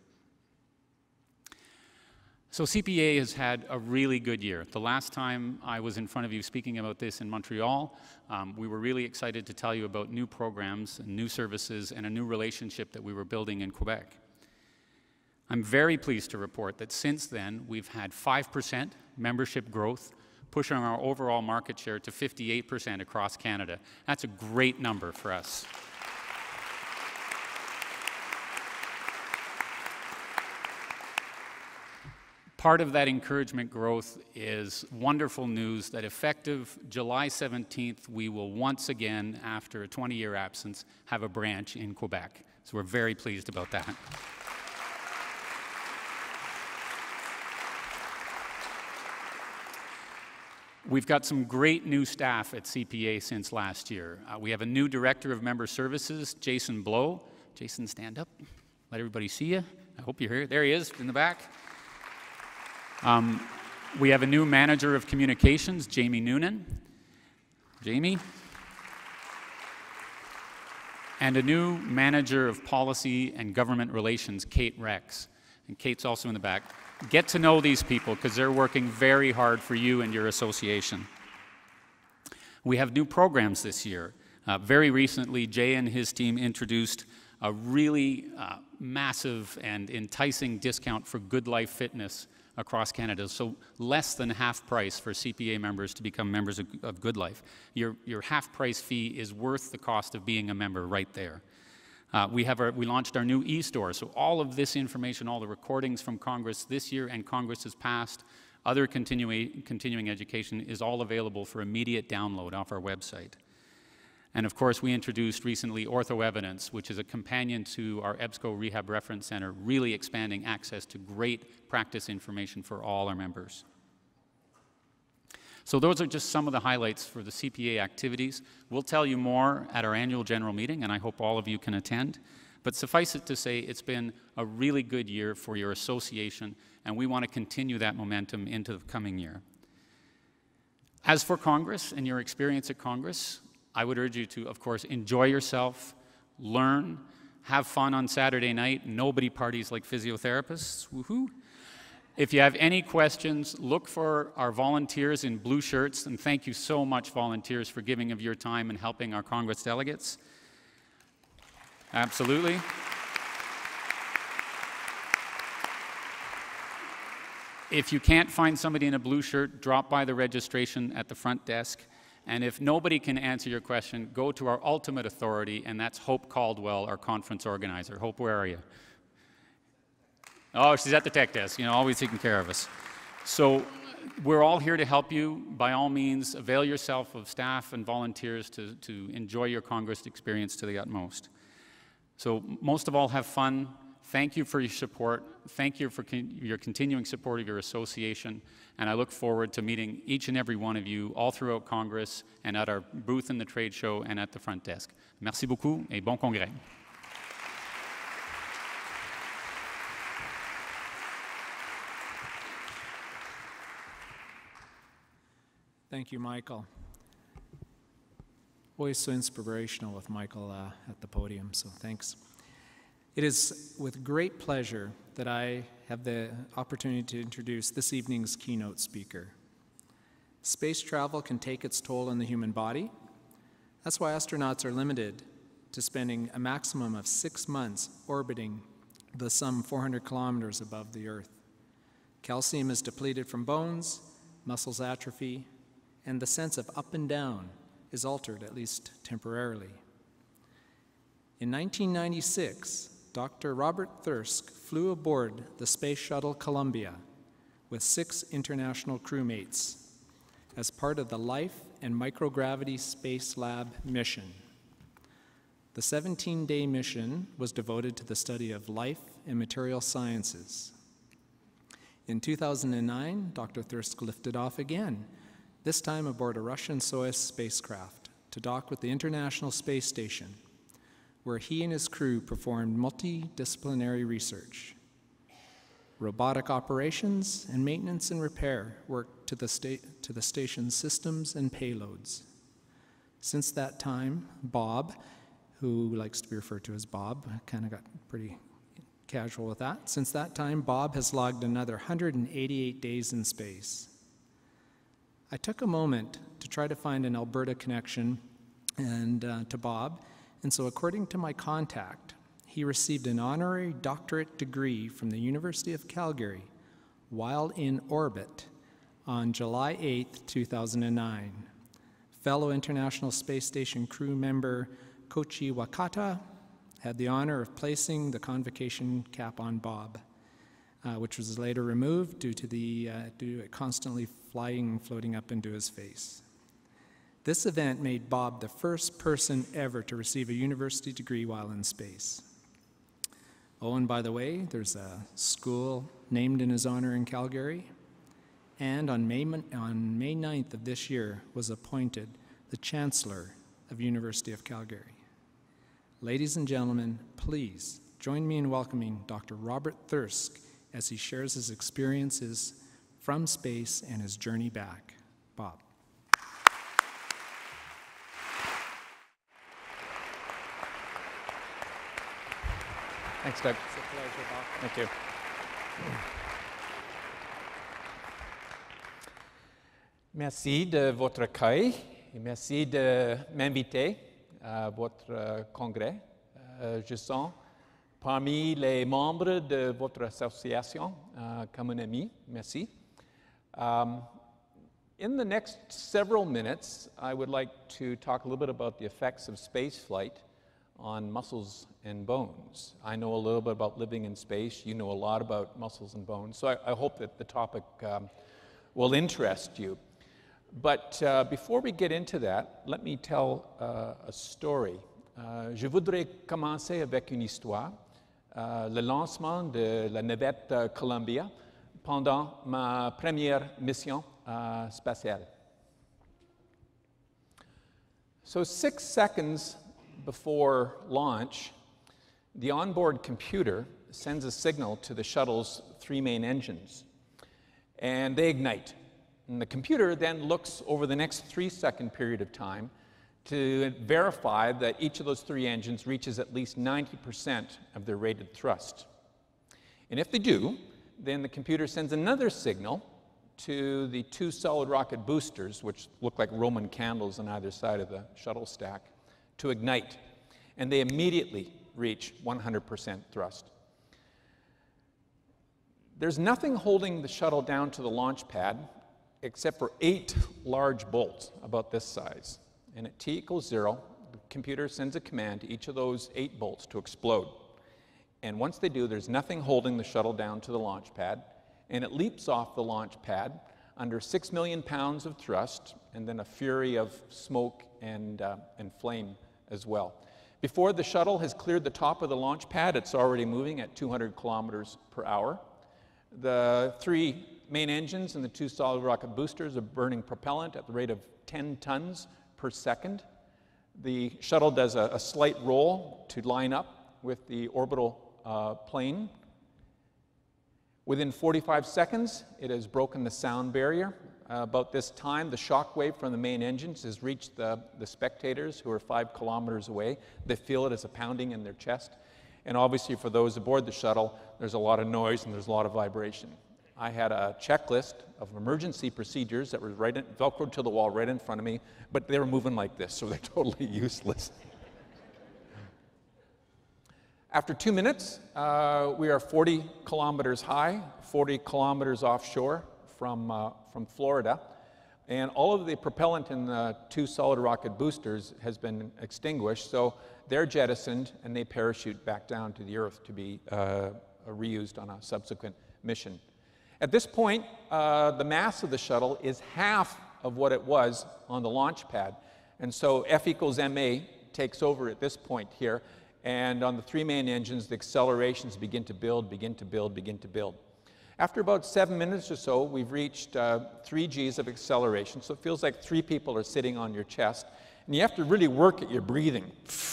E: So C P A has had a really good year. The last time I was in front of you speaking about this in Montreal, um, we were really excited to tell you about new programs, and new services, and a new relationship that we were building in Quebec. I'm very pleased to report that since then, we've had five percent membership growth, pushing our overall market share to fifty-eight percent across Canada. That's a great number for us. Part of that encouragement growth is wonderful news that effective July seventeenth, we will once again, after a twenty-year absence, have a branch in Quebec. So we're very pleased about that. We've got some great new staff at C P A since last year. Uh, we have a new Director of Member Services, Jason Blow. Jason, stand up. Let everybody see you. I hope you're here. There he is in the back. Um, we have a new Manager of Communications, Jamie Noonan. Jamie. And a new Manager of Policy and Government Relations, Kate Rex. And Kate's also in the back. Get to know these people because they're working very hard for you and your association. We have new programs this year. Uh, very recently, Jay and his team introduced a really uh, massive and enticing discount for Good Life Fitness across Canada, so less than half price for C P A members to become members of, of Good Life. Your, your half price fee is worth the cost of being a member right there. Uh, we, have our, we launched our new e-store, so all of this information, all the recordings from Congress this year and Congress's past, other continua continuing education is all available for immediate download off our website. And of course, we introduced recently Ortho Evidence, which is a companion to our E B S C O Rehab Reference Center, really expanding access to great practice information for all our members. So those are just some of the highlights for the C P A activities. We'll tell you more at our annual general meeting, and I hope all of you can attend. But suffice it to say, it's been a really good year for your association, and we want to continue that momentum into the coming year. As for Congress and your experience at Congress, I would urge you to, of course, enjoy yourself, learn, have fun on Saturday night. Nobody parties like physiotherapists. Woohoo! If you have any questions, look for our volunteers in blue shirts, and thank you so much, volunteers, for giving of your time and helping our Congress delegates. Absolutely. If you can't find somebody in a blue shirt, drop by the registration at the front desk. And if nobody can answer your question, go to our ultimate authority, and that's Hope Caldwell, our conference organizer. Hope, where are you? Oh, she's at the tech desk, you know, always taking care of us. So we're all here to help you. By all means, avail yourself of staff and volunteers to, to enjoy your Congress experience to the utmost. So most of all, have fun. Thank you for your support. Thank you for con your continuing support of your association. And I look forward to meeting each and every one of you all throughout Congress and at our booth in the trade show and at the front desk. Merci beaucoup et bon congrès.
B: Thank you, Michael. Always so inspirational with Michael uh, at the podium, so thanks. It is with great pleasure that I have the opportunity to introduce this evening's keynote speaker. Space travel can take its toll on the human body. That's why astronauts are limited to spending a maximum of six months orbiting the some four hundred kilometers above the Earth. Calcium is depleted from bones, muscles atrophy, and the sense of up and down is altered, at least temporarily. In nineteen ninety-six, Doctor Robert Thirsk flew aboard the Space Shuttle Columbia with six international crewmates as part of the Life and Microgravity Space Lab mission. The seventeen-day mission was devoted to the study of life and material sciences. In two thousand nine, Doctor Thirsk lifted off again, this time aboard a Russian Soyuz spacecraft to dock with the International Space Station, where he and his crew performed multidisciplinary research. Robotic operations and maintenance and repair worked to the, sta to the station's systems and payloads. Since that time, Bob, who likes to be referred to as Bob, kind of got pretty casual with that. Since that time, Bob has logged another one hundred eighty-eight days in space. I took a moment to try to find an Alberta connection and uh, to Bob, and so according to my contact, he received an honorary doctorate degree from the University of Calgary while in orbit on July eighth, two thousand nine. Fellow International Space Station crew member Koichi Wakata had the honor of placing the convocation cap on Bob, uh, which was later removed due to, the, uh, due to it constantly flying and floating up into his face. This event made Bob the first person ever to receive a university degree while in space. Oh, and by the way, there's a school named in his honor in Calgary, and on May, on May ninth of this year was appointed the Chancellor of University of Calgary. Ladies and gentlemen, please join me in welcoming Doctor Robert Thirsk as he shares his experiences from space and his journey back. Bob.
F: Thanks, Doug.
B: It's a pleasure, Bob.
F: Thank you. Merci de votre accueil et merci de m'inviter à votre congrès. Euh, je sens parmi les membres de votre association uh, comme un ami. Merci. Um, in the next several minutes, I would like to talk a little bit about the effects of space flight on muscles and bones. I know a little bit about living in space. You know a lot about muscles and bones. So I, I hope that the topic um, will interest you. But uh, before we get into that, let me tell uh, a story. Uh, je voudrais commencer avec une histoire. Uh, le lancement de la navette uh, Columbia pendant ma première mission uh, spatiale. So six seconds before launch, the onboard computer sends a signal to the shuttle's three main engines, and they ignite. And the computer then looks over the next three-second period of time to verify that each of those three engines reaches at least ninety percent of their rated thrust. And if they do, then the computer sends another signal to the two solid rocket boosters, which look like Roman candles on either side of the shuttle stack, to ignite. And they immediately reach one hundred percent thrust. There's nothing holding the shuttle down to the launch pad except for eight large bolts about this size. And at t equals zero, the computer sends a command to each of those eight bolts to explode. And once they do, there's nothing holding the shuttle down to the launch pad, and it leaps off the launch pad under six million pounds of thrust, and then a fury of smoke and, uh, and flame as well. Before the shuttle has cleared the top of the launch pad, it's already moving at two hundred kilometers per hour. The three main engines and the two solid rocket boosters are burning propellant at the rate of ten tons per second. The shuttle does a, a slight roll to line up with the orbital uh, plane. Within forty-five seconds, it has broken the sound barrier. Uh, about this time, the shock wave from the main engines has reached the, the spectators who are five kilometers away. They feel it as a pounding in their chest. And obviously, for those aboard the shuttle, there's a lot of noise and there's a lot of vibration. I had a checklist of emergency procedures that were right in, velcroed to the wall right in front of me, but they were moving like this, so they're totally useless. After two minutes, uh, we are forty kilometers high, forty kilometers offshore from, uh, from Florida, and all of the propellant in the two solid rocket boosters has been extinguished, so they're jettisoned and they parachute back down to the Earth to be uh, reused on a subsequent mission. At this point, uh, the mass of the shuttle is half of what it was on the launch pad, and so F equals ma takes over at this point here. And on the three main engines, the accelerations begin to build, begin to build, begin to build. After about seven minutes or so, we've reached uh, three G's of acceleration, so it feels like three people are sitting on your chest. And you have to really work at your breathing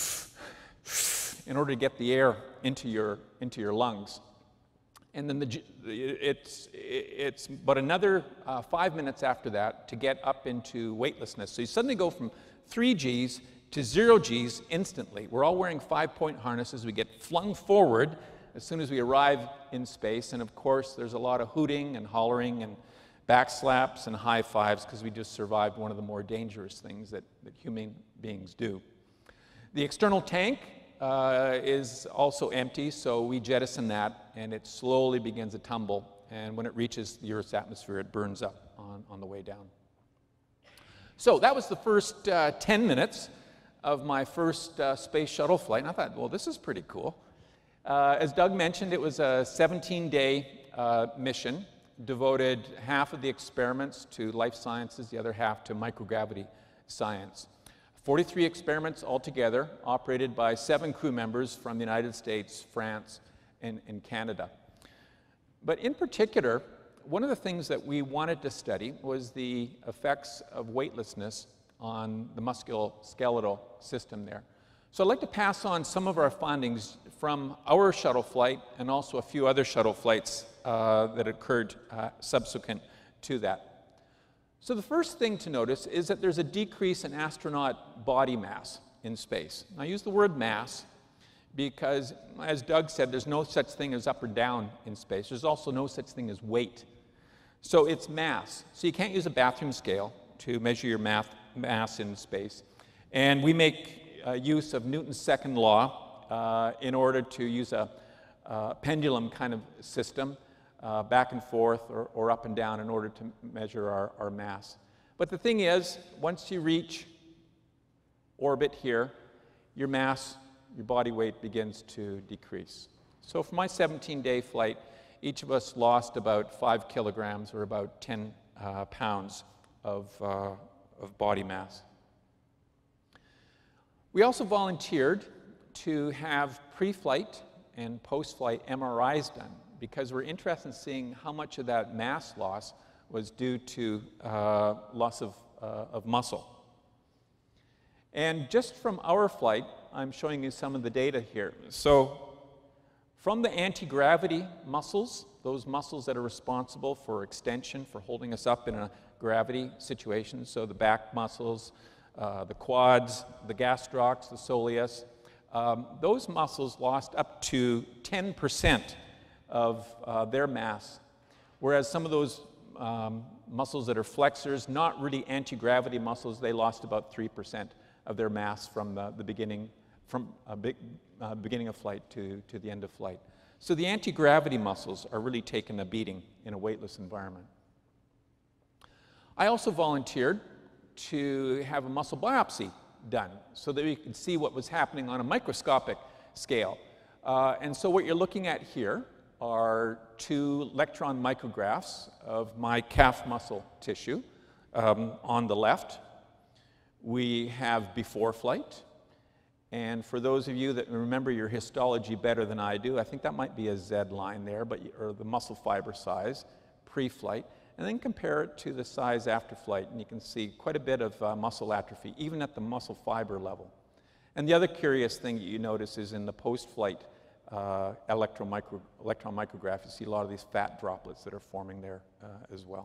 F: in order to get the air into your, into your lungs. And then the, it's, it's but another uh, five minutes after that to get up into weightlessness. So you suddenly go from three G's to zero G's instantly. We're all wearing five-point harnesses. We get flung forward as soon as we arrive in space. And of course, there's a lot of hooting and hollering and backslaps and high fives because we just survived one of the more dangerous things that, that human beings do. The external tank uh, is also empty, so we jettison that, and it slowly begins to tumble. And when it reaches the Earth's atmosphere, it burns up on, on the way down. So that was the first uh, ten minutes of my first uh, space shuttle flight. And I thought, well, this is pretty cool. Uh, as Doug mentioned, it was a seventeen day uh, mission, devoted half of the experiments to life sciences, the other half to microgravity science. forty-three experiments altogether, operated by seven crew members from the United States, France, and, and Canada. But in particular, one of the things that we wanted to study was the effects of weightlessness on the musculoskeletal system there. So I'd like to pass on some of our findings from our shuttle flight and also a few other shuttle flights uh, that occurred uh, subsequent to that. So the first thing to notice is that there's a decrease in astronaut body mass in space. I use the word mass because, as Doug said, there's no such thing as up or down in space. There's also no such thing as weight. So it's mass. So you can't use a bathroom scale to measure your math, mass in space. And we make uh, use of Newton's second law uh, in order to use a uh, pendulum kind of system, uh, back and forth or, or up and down, in order to measure our, our mass. But the thing is, once you reach orbit here, your mass, your body weight begins to decrease. So for my seventeen day flight, each of us lost about five kilograms or about ten uh, pounds of, uh, of body mass. We also volunteered to have pre-flight and post-flight M R Is done because we're interested in seeing how much of that mass loss was due to uh, loss of, uh, of muscle. And just from our flight, I'm showing you some of the data here. So from the anti-gravity muscles, those muscles that are responsible for extension, for holding us up in a gravity situation, so the back muscles, uh, the quads, the gastrocs, the soleus, um, those muscles lost up to ten percent of uh, their mass, whereas some of those um, muscles that are flexors, not really anti-gravity muscles, they lost about three percent of their mass from the, the beginning, from a big, uh, beginning of flight to, to the end of flight. So the anti-gravity muscles are really taking a beating in a weightless environment. I also volunteered to have a muscle biopsy done so that we could see what was happening on a microscopic scale. Uh, and so what you're looking at here are two electron micrographs of my calf muscle tissue. Um, on the left, we have before flight. And for those of you that remember your histology better than I do, I think that might be a Z line there, but, or the muscle fiber size pre-flight. And then compare it to the size after flight, and you can see quite a bit of uh, muscle atrophy, even at the muscle fiber level. And the other curious thing that you notice is in the post-flight uh, electron, micro, electron micrograph, you see a lot of these fat droplets that are forming there uh, as well.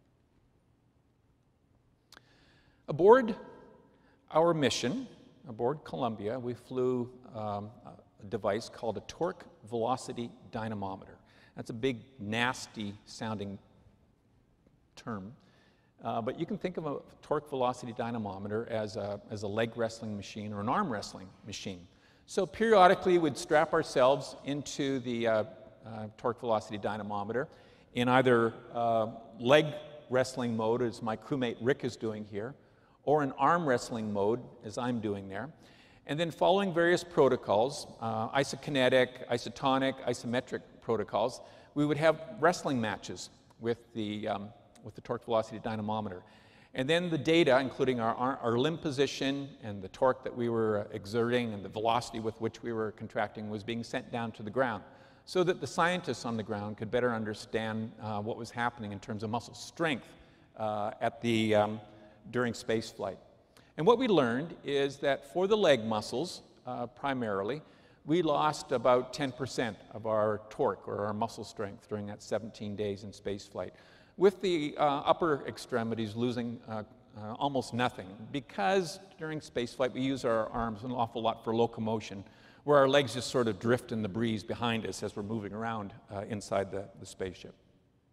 F: Aboard our mission, aboard Columbia, we flew um, a device called a torque velocity dynamometer. That's a big, nasty sounding term, uh, but you can think of a torque velocity dynamometer as a, as a leg wrestling machine or an arm wrestling machine. So periodically we'd strap ourselves into the uh, uh, torque velocity dynamometer in either uh, leg wrestling mode, as my crewmate Rick is doing here, or in arm wrestling mode, as I'm doing there. And then following various protocols, uh, isokinetic, isotonic, isometric protocols, we would have wrestling matches with the, um, with the torque velocity dynamometer. And then the data, including our, our, our limb position and the torque that we were exerting and the velocity with which we were contracting, was being sent down to the ground so that the scientists on the ground could better understand uh, what was happening in terms of muscle strength uh, at the, um, during space flight. And what we learned is that for the leg muscles, uh, primarily, we lost about ten percent of our torque or our muscle strength during that seventeen days in space flight, with the uh, upper extremities losing uh, uh, almost nothing, because during space flight we use our arms an awful lot for locomotion, where our legs just sort of drift in the breeze behind us as we're moving around uh, inside the, the spaceship.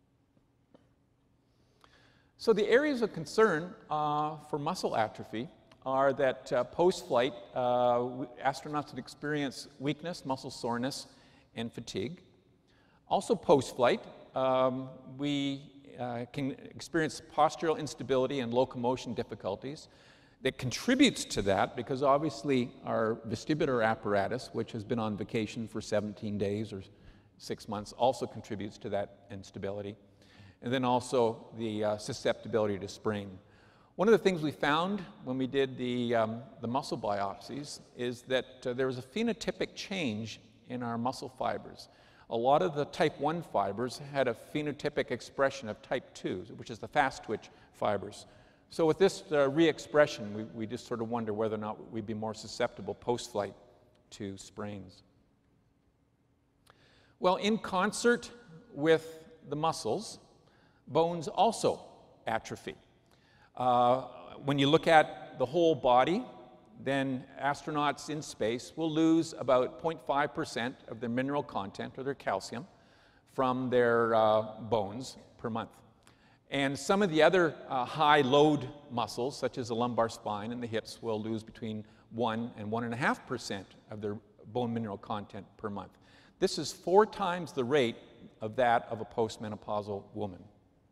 F: So the areas of concern uh, for muscle atrophy are that uh, post-flight, uh, astronauts would experience weakness, muscle soreness, and fatigue. Also post-flight, um, we uh, can experience postural instability and locomotion difficulties. That contributes to that because obviously our vestibular apparatus, which has been on vacation for seventeen days or six months, also contributes to that instability. And then also the uh, susceptibility to sprain. One of the things we found when we did the, um, the muscle biopsies is that uh, there was a phenotypic change in our muscle fibers. A lot of the type one fibers had a phenotypic expression of type two, which is the fast twitch fibers. So with this uh, re-expression, we, we just sort of wonder whether or not we'd be more susceptible post-flight to sprains. Well, in concert with the muscles, bones also atrophy. Uh, when you look at the whole body, then astronauts in space will lose about zero point five percent of their mineral content, or their calcium, from their uh, bones per month. And some of the other uh, high-load muscles, such as the lumbar spine and the hips, will lose between one and one and a half percent of their bone mineral content per month. This is four times the rate of that of a postmenopausal woman.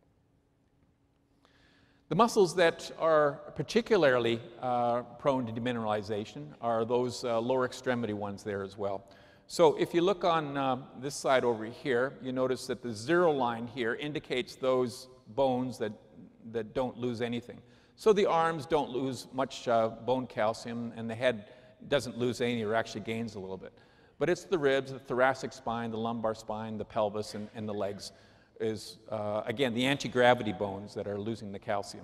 F: The muscles that are particularly uh, prone to demineralization are those uh, lower extremity ones there as well. So if you look on uh, this side over here, you notice that the zero line here indicates those bones that, that don't lose anything. So the arms don't lose much uh, bone calcium, and the head doesn't lose any or actually gains a little bit. But it's the ribs, the thoracic spine, the lumbar spine, the pelvis, and, and the legs is, uh, again, the anti-gravity bones that are losing the calcium.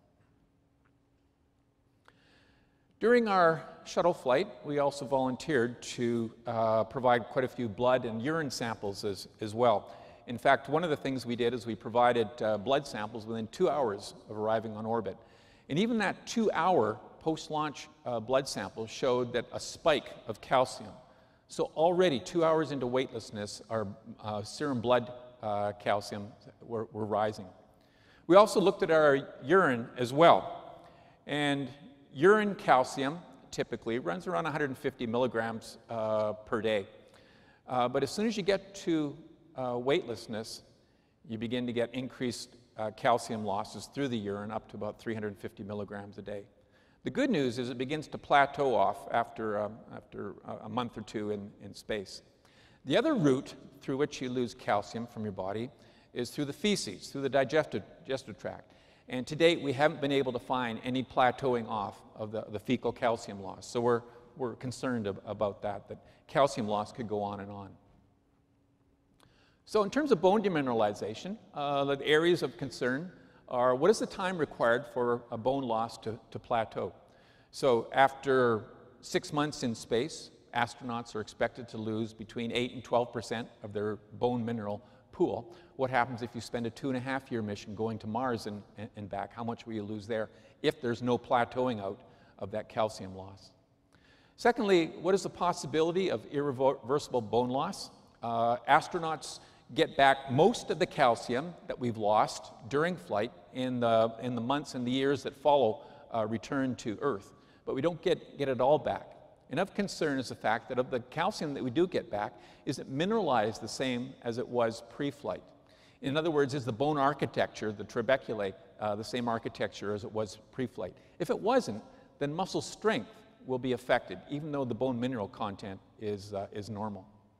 F: During our shuttle flight, we also volunteered to uh, provide quite a few blood and urine samples as, as well. In fact, one of the things we did is we provided uh, blood samples within two hours of arriving on orbit. And even that two-hour post-launch uh, blood sample showed that a spike of calcium. So already two hours into weightlessness, our uh, serum blood uh, calcium were, were rising. We also looked at our urine as well. And urine calcium typically runs around one hundred fifty milligrams uh, per day. Uh, but as soon as you get to uh, weightlessness, you begin to get increased uh, calcium losses through the urine up to about three hundred fifty milligrams a day. The good news is it begins to plateau off after, um, after a month or two in, in space. The other route through which you lose calcium from your body is through the feces, through the digestive, digestive tract. And to date, we haven't been able to find any plateauing off of the, the fecal calcium loss. So we're, we're concerned ab about that, that calcium loss could go on and on. So in terms of bone demineralization, uh, the areas of concern are what is the time required for a bone loss to, to plateau? So after six months in space, astronauts are expected to lose between eight and twelve percent of their bone mineral pool. What happens if you spend a two and a half year mission going to Mars and, and, and back? How much will you lose there if there's no plateauing out of that calcium loss? Secondly, what is the possibility of irreversible bone loss? Uh, astronauts get back most of the calcium that we've lost during flight in the, in the months and the years that follow uh, return to Earth. But we don't get, get it all back. And of concern is the fact that of the calcium that we do get back, is it mineralized the same as it was pre-flight? In other words, is the bone architecture, the trabeculae, uh, the same architecture as it was pre-flight? If it wasn't, then muscle strength will be affected, even though the bone mineral content is, uh, is normal.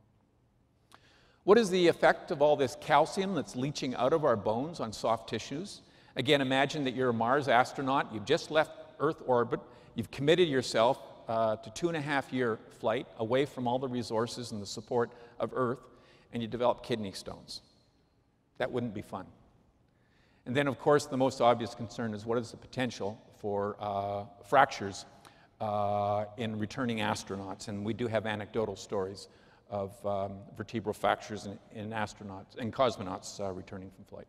F: What is the effect of all this calcium that's leaching out of our bones on soft tissues? Again, imagine that you're a Mars astronaut, you've just left Earth orbit, you've committed yourself uh, to two and a half year flight away from all the resources and the support of Earth, and you develop kidney stones. That wouldn't be fun. And then, of course, the most obvious concern is what is the potential for uh, fractures uh, in returning astronauts, and we do have anecdotal stories of um, vertebral fractures in, in astronauts and cosmonauts uh, returning from flight.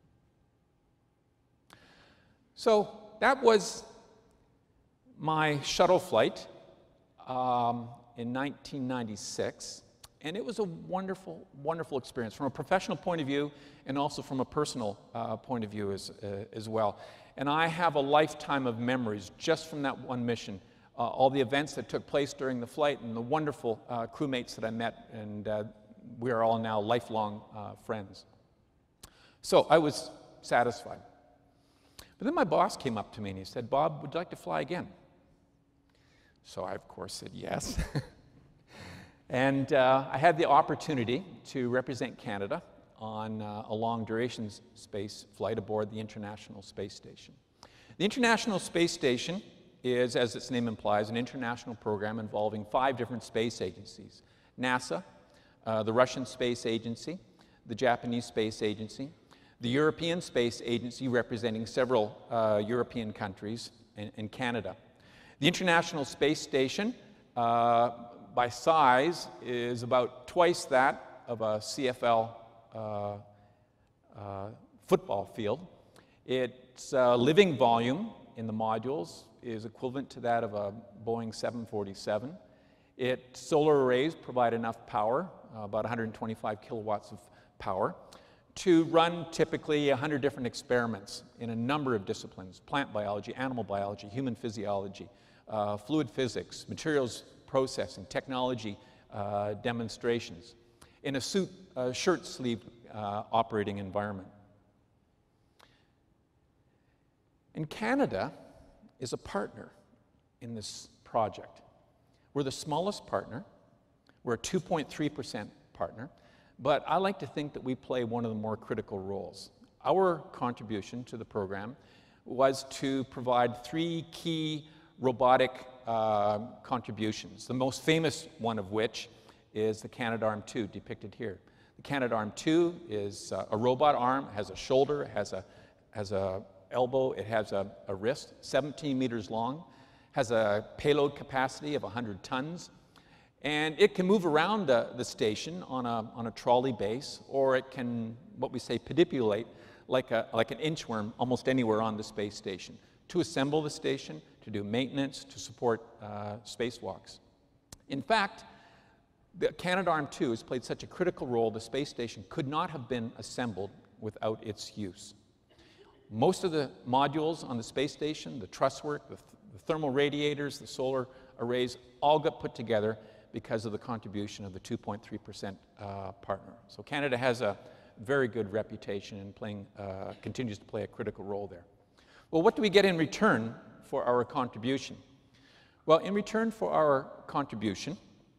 F: So that was my shuttle flight um, in nineteen ninety-six, and it was a wonderful, wonderful experience from a professional point of view and also from a personal uh, point of view as, uh, as well. And I have a lifetime of memories just from that one mission. Uh, all the events that took place during the flight and the wonderful uh, crewmates that I met, and uh, we are all now lifelong uh, friends. So I was satisfied. But then my boss came up to me and he said, "Bob, would you like to fly again?" So I, of course, said yes. And uh, I had the opportunity to represent Canada on uh, a long-duration space flight aboard the International Space Station. The International Space Station is, as its name implies, an international program involving five different space agencies: NASA, uh, the Russian Space Agency, the Japanese Space Agency, the European Space Agency representing several uh, European countries, and, and Canada. The International Space Station, uh, by size, is about twice that of a C F L uh, uh, football field. Its uh, living volume in the modules is equivalent to that of a Boeing seven forty-seven. Its solar arrays provide enough power, uh, about one hundred twenty-five kilowatts of power, to run typically one hundred different experiments in a number of disciplines: plant biology, animal biology, human physiology, uh, fluid physics, materials processing, technology uh, demonstrations, in a suit, uh, shirt sleeve uh, operating environment. And Canada is a partner in this project. We're the smallest partner. We're a two point three percent partner. But I like to think that we play one of the more critical roles. Our contribution to the program was to provide three key robotic uh, contributions, the most famous one of which is the Canadarm two, depicted here. The Canadarm two is uh, a robot arm, has a shoulder, has a, has a elbow, it has a, a wrist, seventeen meters long, has a payload capacity of one hundred tons, and it can move around the, the station on a, on a trolley base, or it can, what we say, pedipulate like, a, like an inchworm almost anywhere on the space station, to assemble the station, to do maintenance, to support uh, spacewalks. In fact, the Canadarm two has played such a critical role, the space station could not have been assembled without its use. Most of the modules on the space station, the truss work, the, th the thermal radiators, the solar arrays, all got put together because of the contribution of the two point three percent uh, partner. So Canada has a very good reputation and playing, uh, continues to play a critical role there. Well, what do we get in return for our contribution? Well, in return for our contribution,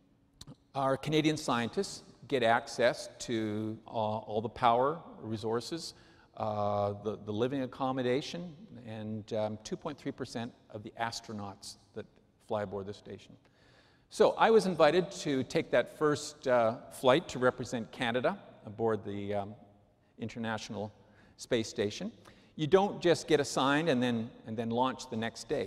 F: our Canadian scientists get access to uh, all the power resources, uh, the, the living accommodation, and um, two point three percent of the astronauts that fly aboard the station. So I was invited to take that first uh, flight to represent Canada aboard the um, International Space Station. You don't just get assigned and then, and then launch the next day.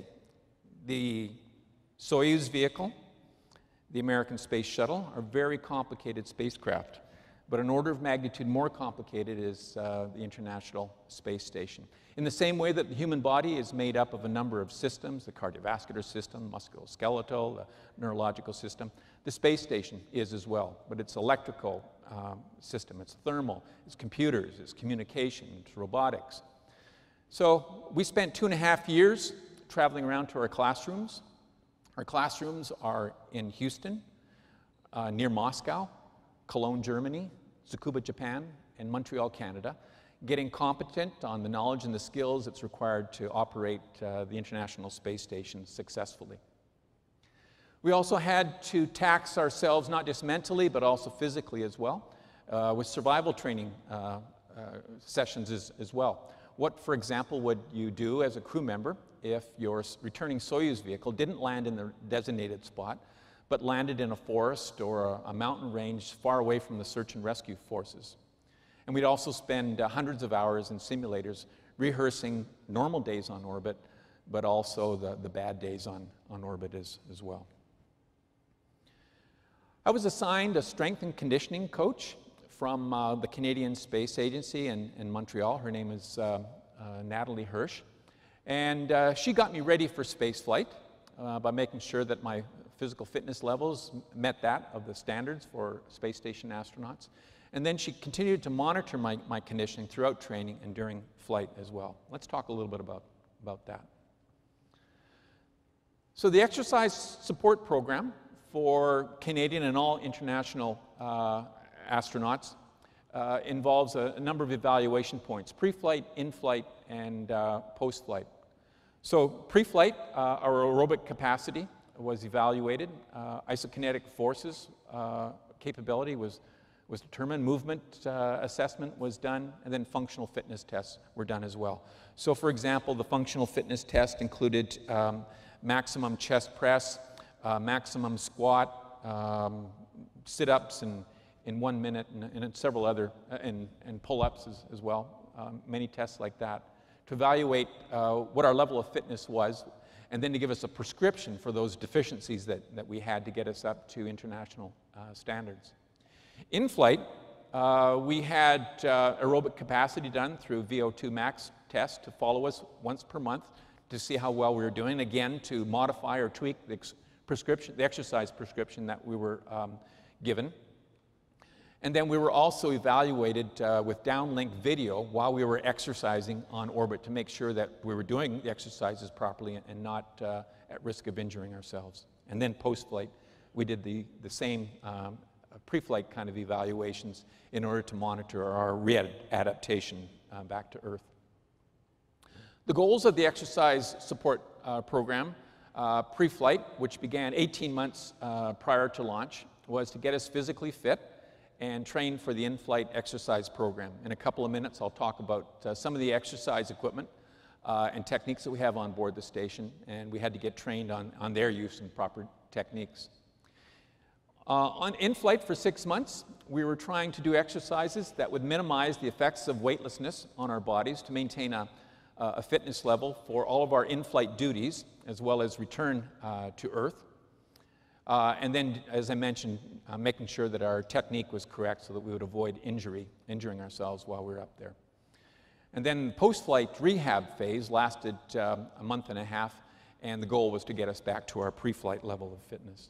F: The Soyuz vehicle, the American Space Shuttle, are very complicated spacecraft. But an order of magnitude more complicated is uh, the International Space Station. In the same way that the human body is made up of a number of systems, the cardiovascular system, musculoskeletal, the neurological system, the space station is as well. But it's electrical um, system, it's thermal, it's computers, it's communication, it's robotics. So we spent two and a half years traveling around to our classrooms. Our classrooms are in Houston, uh, near Moscow, Cologne, Germany, Tsukuba, Japan, and Montreal, Canada, getting competent on the knowledge and the skills that's required to operate uh, the International Space Station successfully. We also had to tax ourselves not just mentally, but also physically as well, uh, with survival training uh, uh, sessions as, as well. What, for example, would you do as a crew member if your returning Soyuz vehicle didn't land in the designated spot, but landed in a forest or a, a mountain range far away from the search and rescue forces? And we'd also spend uh, hundreds of hours in simulators rehearsing normal days on orbit, but also the, the bad days on, on orbit as, as well. I was assigned a strength and conditioning coach from uh, the Canadian Space Agency in, in Montreal. Her name is uh, uh, Natalie Hirsch. And uh, she got me ready for space flight uh, by making sure that my physical fitness levels met that of the standards for space station astronauts. And then she continued to monitor my, my conditioning throughout training and during flight as well. Let's talk a little bit about about that. So the exercise support program for Canadian and all international uh, astronauts uh, involves a, a number of evaluation points: pre-flight, in-flight, and uh, post-flight. So pre-flight, uh, our aerobic capacity was evaluated, uh, isokinetic forces uh, capability was, was determined, movement uh, assessment was done, and then functional fitness tests were done as well. So for example, the functional fitness test included um, maximum chest press, uh, maximum squat, um, sit-ups in, in one minute, and, and several other, uh, and, and pull-ups as, as well, um, many tests like that, to evaluate uh, what our level of fitness was, and then to give us a prescription for those deficiencies that, that we had to get us up to international uh, standards. In flight, uh, we had uh, aerobic capacity done through V O two max test to follow us once per month to see how well we were doing, again to modify or tweak the prescription, the exercise prescription that we were um, given. And then we were also evaluated uh, with downlink video while we were exercising on orbit to make sure that we were doing the exercises properly and not uh, at risk of injuring ourselves. And then post-flight, we did the, the same um, pre-flight kind of evaluations in order to monitor our re-adaptation uh, back to Earth. The goals of the exercise support uh, program, uh, pre-flight, which began eighteen months uh, prior to launch, was to get us physically fit and train for the in-flight exercise program. In a couple of minutes, I'll talk about uh, some of the exercise equipment uh, and techniques that we have on board the station, and we had to get trained on, on their use and proper techniques. Uh, on in-flight for six months, we were trying to do exercises that would minimize the effects of weightlessness on our bodies to maintain a, a fitness level for all of our in-flight duties, as well as return uh, to Earth. Uh, and then, as I mentioned, uh, making sure that our technique was correct so that we would avoid injury, injuring ourselves while we were up there. And then post-flight rehab phase lasted um, a month and a half, and the goal was to get us back to our pre-flight level of fitness.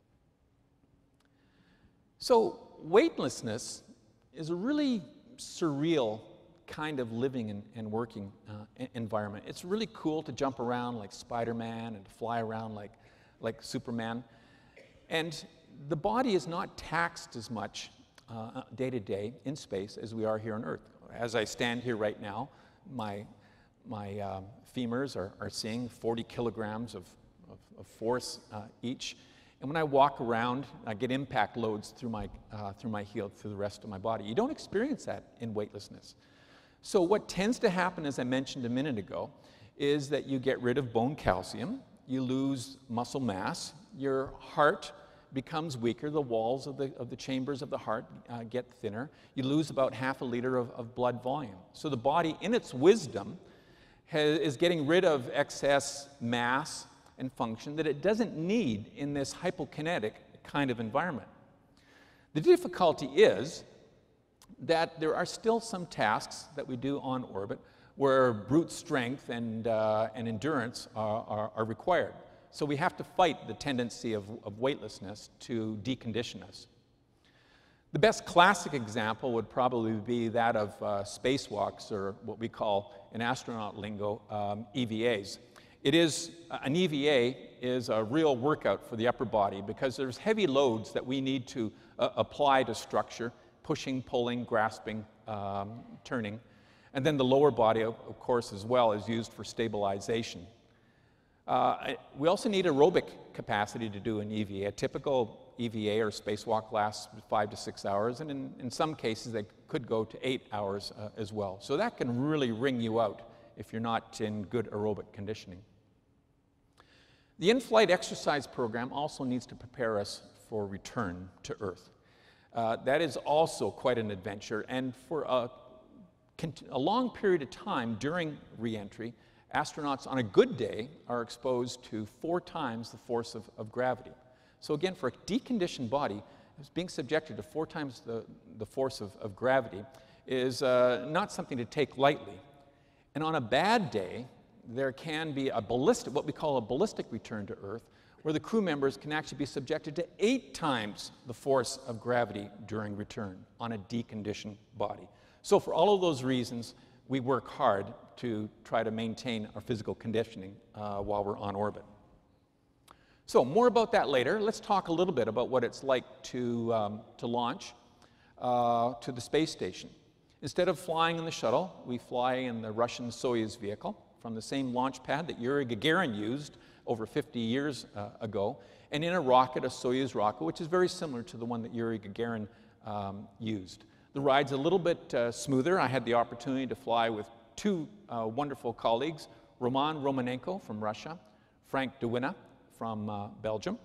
F: So weightlessness is a really surreal kind of living and, and working uh, environment. It's really cool to jump around like Spider-Man and to fly around like, like Superman. And the body is not taxed as much uh, day to day in space as we are here on Earth. As I stand here right now, my, my um, femurs are, are seeing forty kilograms of, of, of force uh, each. And when I walk around, I get impact loads through my, uh, through my heel, through the rest of my body. You don't experience that in weightlessness. So what tends to happen, as I mentioned a minute ago, is that you get rid of bone calcium, you lose muscle mass, your heart becomes weaker, the walls of the, of the chambers of the heart uh, get thinner, you lose about half a liter of, of blood volume. So the body, in its wisdom, has, is getting rid of excess mass and function that it doesn't need in this hypokinetic kind of environment. The difficulty is that there are still some tasks that we do on orbit where brute strength and, uh, and endurance are, are, are required. So we have to fight the tendency of, of weightlessness to decondition us. The best classic example would probably be that of uh, spacewalks, or what we call in astronaut lingo, um, E V As. It is, an E V A is a real workout for the upper body because there's heavy loads that we need to uh, apply to structure, pushing, pulling, grasping, um, turning. And then the lower body, of, of course, as well, is used for stabilization. Uh, we also need aerobic capacity to do an E V A. A typical E V A or spacewalk lasts five to six hours, and in, in some cases they could go to eight hours uh, as well. So that can really wring you out if you're not in good aerobic conditioning. The in-flight exercise program also needs to prepare us for return to Earth. Uh, that is also quite an adventure, and for a, a long period of time during re-entry, astronauts on a good day are exposed to four times the force of, of gravity. So again, for a deconditioned body, being subjected to four times the, the force of, of gravity is uh, not something to take lightly. And on a bad day, there can be a ballistic, what we call a ballistic return to Earth, where the crew members can actually be subjected to eight times the force of gravity during return on a deconditioned body. So for all of those reasons, we work hard to try to maintain our physical conditioning uh, while we're on orbit. So more about that later. Let's talk a little bit about what it's like to, um, to launch uh, to the space station. Instead of flying in the shuttle, we fly in the Russian Soyuz vehicle from the same launch pad that Yuri Gagarin used over fifty years uh, ago, and in a rocket, a Soyuz rocket, which is very similar to the one that Yuri Gagarin um, used. The ride's a little bit uh, smoother. I had the opportunity to fly with two uh, wonderful colleagues, Roman Romanenko from Russia, Frank De Winne from uh, Belgium.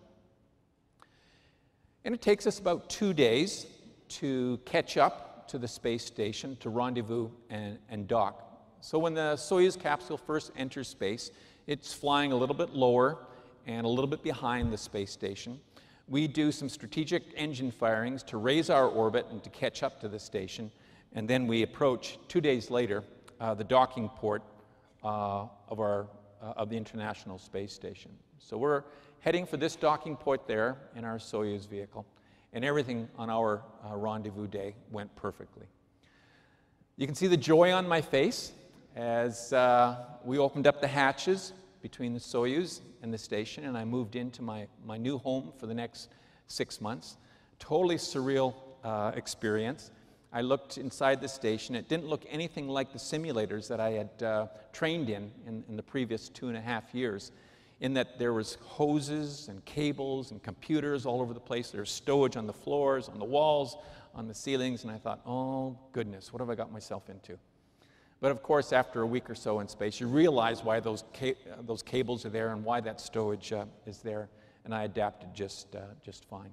F: And it takes us about two days to catch up to the space station, to rendezvous and, and dock. So when the Soyuz capsule first enters space, it's flying a little bit lower and a little bit behind the space station. We do some strategic engine firings to raise our orbit and to catch up to the station, and then we approach, two days later, uh, the docking port uh, of, our, uh, of the International Space Station. So we're heading for this docking port there in our Soyuz vehicle, and everything on our uh, rendezvous day went perfectly. You can see the joy on my face as uh, we opened up the hatches between the Soyuz and the station, and I moved into my, my new home for the next six months. Totally surreal uh, experience. I looked inside the station. It didn't look anything like the simulators that I had uh, trained in, in in the previous two and a half years, in that there was hoses and cables and computers all over the place. There's stowage on the floors, on the walls, on the ceilings, and I thought, oh goodness, what have I got myself into? But of course, after a week or so in space, you realize why those, ca uh, those cables are there and why that stowage uh, is there, and I adapted just, uh, just fine.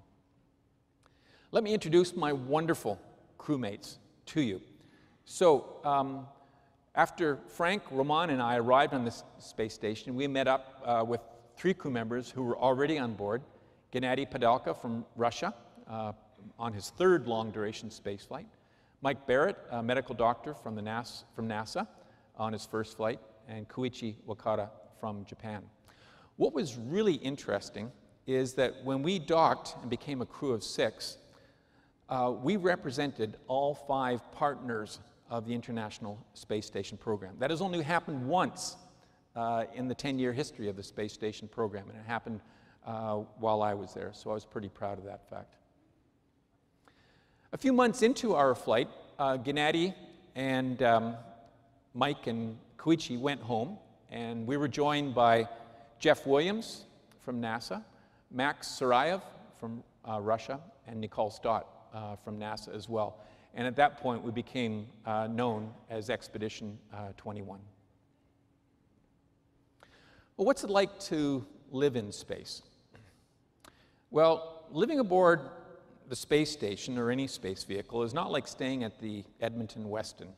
F: Let me introduce my wonderful crewmates to you. So, um, after Frank, Roman, and I arrived on this space station, we met up uh, with three crew members who were already on board. Gennady Padalka from Russia uh, on his third long-duration spaceflight. Mike Barrett, a medical doctor from, the NASA, from NASA on his first flight, and Koichi Wakata from Japan. What was really interesting is that when we docked and became a crew of six, uh, we represented all five partners of the International Space Station program. That has only happened once uh, in the ten-year history of the Space Station program, and it happened uh, while I was there, so I was pretty proud of that fact. A few months into our flight, uh, Gennady and um, Mike and Koichi went home, and we were joined by Jeff Williams from NASA, Max Sarayev from uh, Russia, and Nicole Stott uh, from NASA as well. And at that point, we became uh, known as Expedition uh, twenty-one. Well, what's it like to live in space? Well, living aboard the space station or any space vehicle is not like staying at the Edmonton Westin.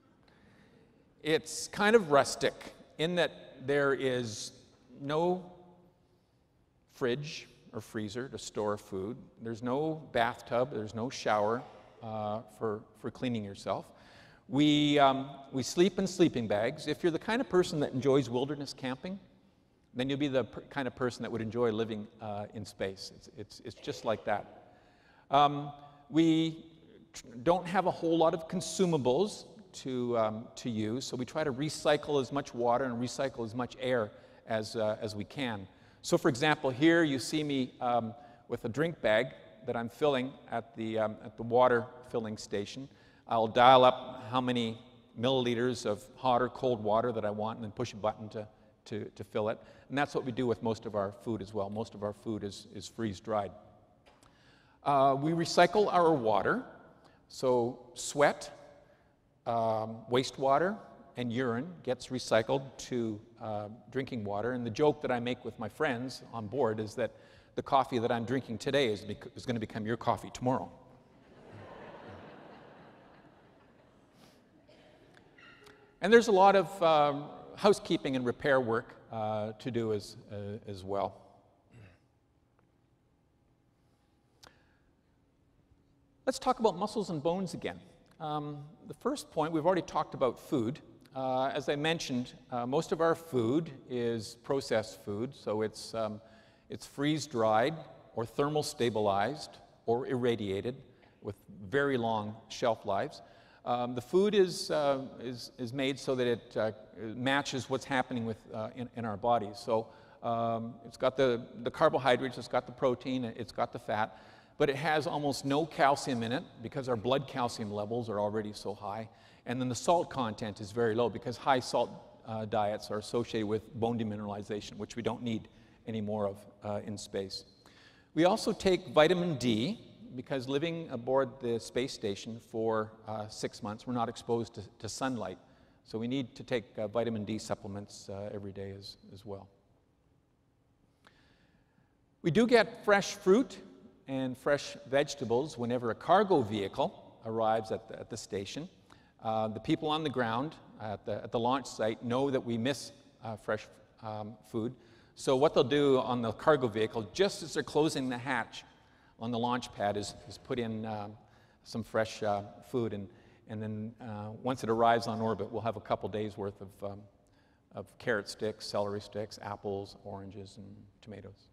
F: It's kind of rustic in that there is no fridge or freezer to store food. There's no bathtub, there's no shower uh, for, for cleaning yourself. We, um, we sleep in sleeping bags. If you're the kind of person that enjoys wilderness camping, then you'll be the kind of person that would enjoy living uh, in space. It's, it's, it's just like that. Um, we don't have a whole lot of consumables to, um, to use, so we try to recycle as much water and recycle as much air as, uh, as we can. So for example, here you see me um, with a drink bag that I'm filling at the, um, at the water filling station. I'll dial up how many milliliters of hot or cold water that I want and then push a button to, to, to fill it. And that's what we do with most of our food as well. Most of our food is, is freeze-dried. Uh, we recycle our water, so sweat, um, wastewater, and urine gets recycled to uh, drinking water. And the joke that I make with my friends on board is that the coffee that I'm drinking today is, is going to become your coffee tomorrow. And there's a lot of um, housekeeping and repair work uh, to do as, uh, as well. Let's talk about muscles and bones again. Um, the first point, we've already talked about food. Uh, as I mentioned, uh, most of our food is processed food, so it's, um, it's freeze-dried or thermal stabilized or irradiated with very long shelf lives. Um, the food is, uh, is, is made so that it uh, matches what's happening with, uh, in, in our bodies. So um, it's got the, the carbohydrates, it's got the protein, it's got the fat, but it has almost no calcium in it because our blood calcium levels are already so high. And then the salt content is very low because high salt uh, diets are associated with bone demineralization, which we don't need any more of uh, in space. We also take vitamin D, because living aboard the space station for uh, six months, we're not exposed to, to sunlight. So we need to take uh, vitamin D supplements uh, every day as, as well. We do get fresh fruit and fresh vegetables whenever a cargo vehicle arrives at the, at the station. Uh, the people on the ground at the, at the launch site know that we miss uh, fresh um, food. So what they'll do on the cargo vehicle, just as they're closing the hatch on the launch pad, is, is put in um, some fresh uh, food, and, and then uh, once it arrives on orbit, we'll have a couple days worth of, um, of carrot sticks, celery sticks, apples, oranges, and tomatoes.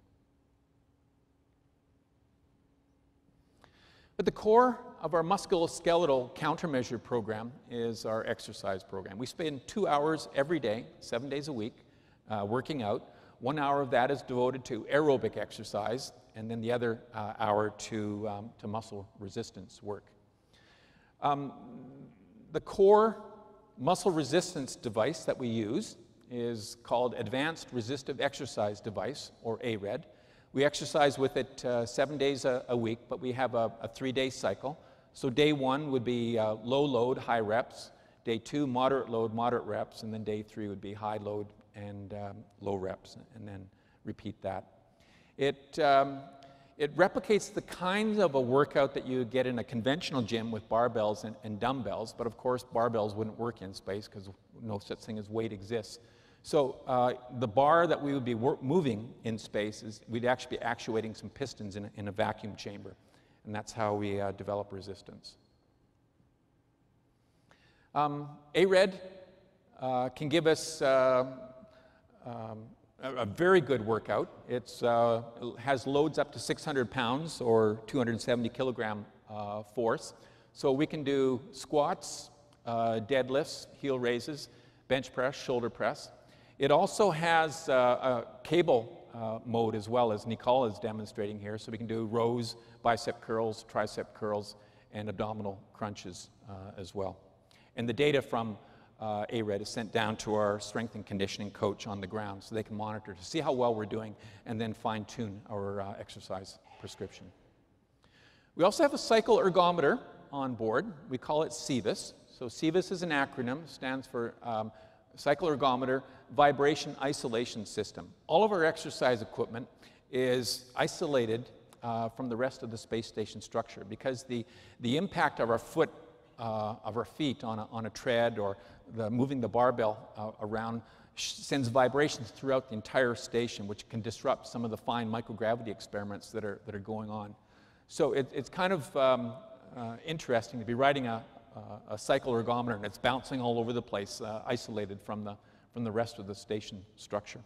F: But the core of our musculoskeletal countermeasure program is our exercise program. We spend two hours every day, seven days a week, uh, working out. One hour of that is devoted to aerobic exercise, and then the other uh, hour to, um, to muscle resistance work. Um, the core muscle resistance device that we use is called Advanced Resistive Exercise Device, or A R E D. We exercise with it uh, seven days a, a week, but we have a, a three-day cycle. So day one would be uh, low load, high reps. Day two, moderate load, moderate reps. And then day three would be high load and um, low reps, and then repeat that. It, um, it replicates the kinds of a workout that you get in a conventional gym with barbells and, and dumbbells, but of course barbells wouldn't work in space because no such thing as weight exists. So uh, the bar that we would be moving in space is we'd actually be actuating some pistons in a, in a vacuum chamber, and that's how we uh, develop resistance. Um, A R E D uh, can give us uh, um, a, a very good workout. It's, uh, it has loads up to six hundred pounds or two hundred seventy kilogram uh, force. So we can do squats, uh, deadlifts, heel raises, bench press, shoulder press. It also has uh, a cable uh, mode as well, as Nicole is demonstrating here. So we can do rows, bicep curls, tricep curls, and abdominal crunches uh, as well. And the data from uh, A R E D is sent down to our strength and conditioning coach on the ground so they can monitor to see how well we're doing and then fine-tune our uh, exercise prescription. We also have a cycle ergometer on board. We call it C V I S. So C V I S is an acronym, stands for um, Cycle Ergometer Vibration Isolation System. All of our exercise equipment is isolated uh, from the rest of the space station structure because the, the impact of our foot, uh, of our feet on a, on a tread or the, moving the barbell uh, around sends vibrations throughout the entire station, which can disrupt some of the fine microgravity experiments that are, that are going on. So it, it's kind of um, uh, interesting to be riding a, Uh, a cycle ergometer, and it's bouncing all over the place, uh, isolated from the, from the rest of the station structure.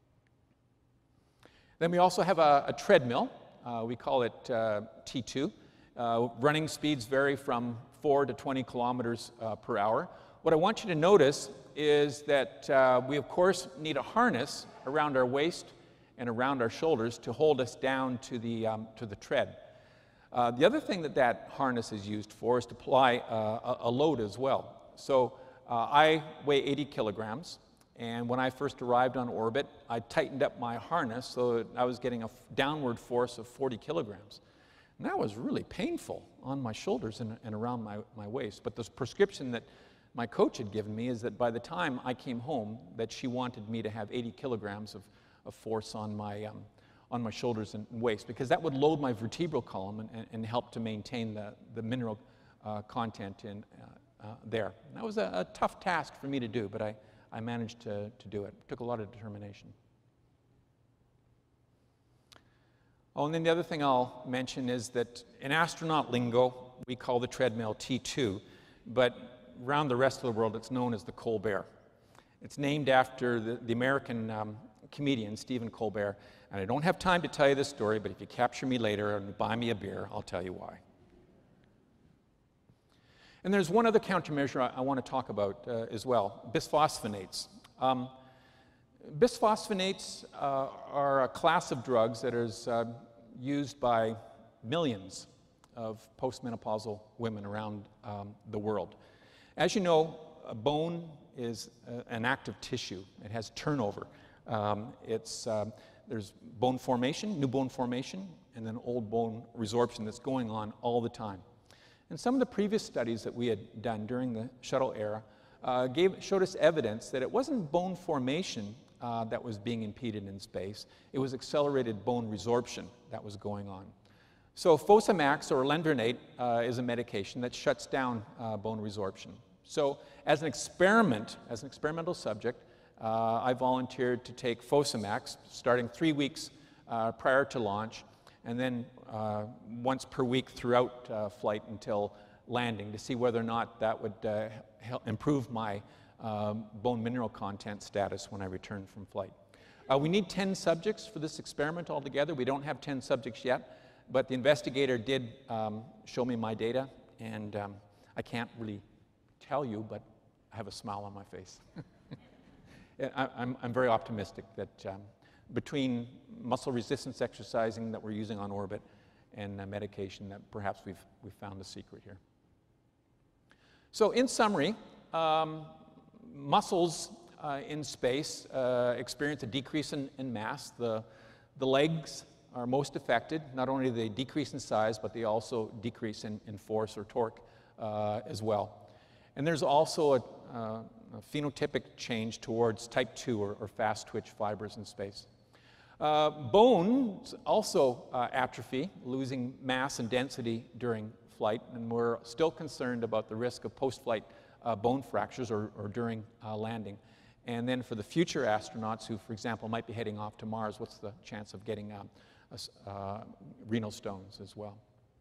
F: Then we also have a, a treadmill. Uh, we call it uh, T two. Uh, running speeds vary from four to twenty kilometers uh, per hour. What I want you to notice is that uh, we, of course, need a harness around our waist and around our shoulders to hold us down to the, um, to the tread. Uh, the other thing that that harness is used for is to apply uh, a, a load as well. So uh, I weigh eighty kilograms, and when I first arrived on orbit, I tightened up my harness so that I was getting a downward force of forty kilograms. And that was really painful on my shoulders and, and around my, my waist. But the prescription that my coach had given me is that by the time I came home, that she wanted me to have eighty kilograms of, of force on my um, on my shoulders and waist, because that would load my vertebral column and, and, and help to maintain the, the mineral uh, content in, uh, uh, there. And that was a, a tough task for me to do, but I, I managed to, to do it. It took a lot of determination. Oh, and then the other thing I'll mention is that in astronaut lingo, we call the treadmill T two, but around the rest of the world, it's known as the Colbert. It's named after the, the American um, comedian, Stephen Colbert. And I don't have time to tell you this story, but if you capture me later and buy me a beer, I'll tell you why. And there's one other countermeasure I, I want to talk about uh, as well, bisphosphonates. Um, bisphosphonates uh, are a class of drugs that is uh, used by millions of postmenopausal women around um, the world. As you know, a bone is uh, an active tissue. It has turnover. Um, it's, um, there's bone formation, new bone formation, and then old bone resorption that's going on all the time. And some of the previous studies that we had done during the shuttle era uh, gave, showed us evidence that it wasn't bone formation uh, that was being impeded in space. It was accelerated bone resorption that was going on. So Fosamax, or alendronate, uh, is a medication that shuts down uh, bone resorption. So as an experiment, as an experimental subject, uh, I volunteered to take Fosamax starting three weeks uh, prior to launch, and then uh, once per week throughout uh, flight until landing to see whether or not that would uh, help improve my um, bone mineral content status when I returned from flight. Uh, we need ten subjects for this experiment altogether. We don't have ten subjects yet, but the investigator did um, show me my data, and um, I can't really tell you, but I have a smile on my face. I, I'm, I'm very optimistic that um, between muscle resistance exercising that we're using on orbit and uh, medication, that perhaps we've, we've found the secret here. So in summary, um, muscles uh, in space uh, experience a decrease in, in mass. The, the legs are most affected. Not only do they decrease in size, but they also decrease in, in force or torque uh, as well. And there's also a, uh, a phenotypic change towards type two or, or fast twitch fibers in space. Uh, bones also uh, atrophy, losing mass and density during flight, and we're still concerned about the risk of post-flight uh, bone fractures or, or during uh, landing. And then for the future astronauts who, for example, might be heading off to Mars, what's the chance of getting um, uh, renal stones as well?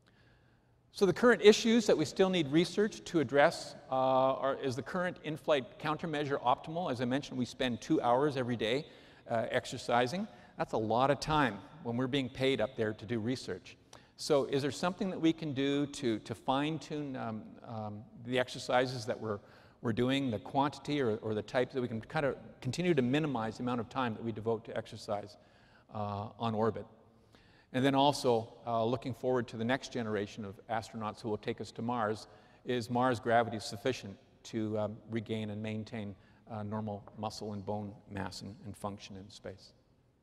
F: So the current issues that we still need research to address uh, are, is the current in-flight countermeasure optimal? As I mentioned, we spend two hours every day uh, exercising. That's a lot of time when we're being paid up there to do research. So is there something that we can do to, to fine-tune um, um, the exercises that we're, we're doing, the quantity or, or the type, that we can kind of continue to minimize the amount of time that we devote to exercise uh, on orbit? And then also, uh, looking forward to the next generation of astronauts who will take us to Mars, is Mars gravity sufficient to um, regain and maintain uh, normal muscle and bone mass and, and function in space?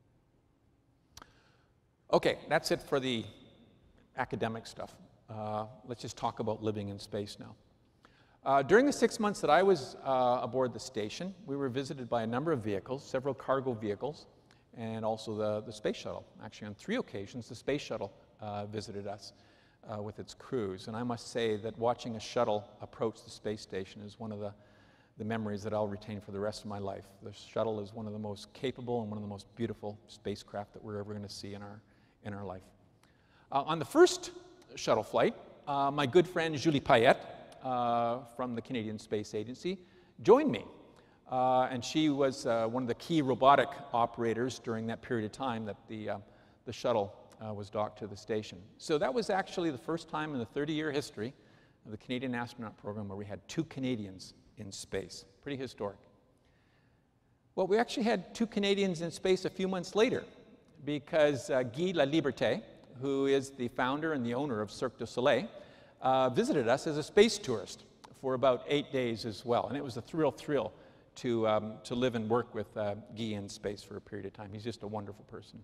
F: Okay, that's it for the academic stuff. Uh, let's just talk about living in space now. Uh, during the six months that I was uh, aboard the station, we were visited by a number of vehicles, several cargo vehicles, and also the, the space shuttle. Actually, on three occasions, the space shuttle uh, visited us uh, with its crews. And I must say that watching a shuttle approach the space station is one of the, the memories that I'll retain for the rest of my life. The shuttle is one of the most capable and one of the most beautiful spacecraft that we're ever going to see in our, in our life. Uh, on the first shuttle flight, uh, my good friend Julie Payette uh, from the Canadian Space Agency joined me. Uh, and she was uh, one of the key robotic operators during that period of time that the, uh, the shuttle uh, was docked to the station. So that was actually the first time in the thirty-year history of the Canadian astronaut program where we had two Canadians in space. Pretty historic. Well, we actually had two Canadians in space a few months later, because uh, Guy Laliberté, who is the founder and the owner of Cirque du Soleil, uh, visited us as a space tourist for about eight days as well. And it was a thrill thrill to, um, to live and work with uh, Guy in space for a period of time. He's just a wonderful person.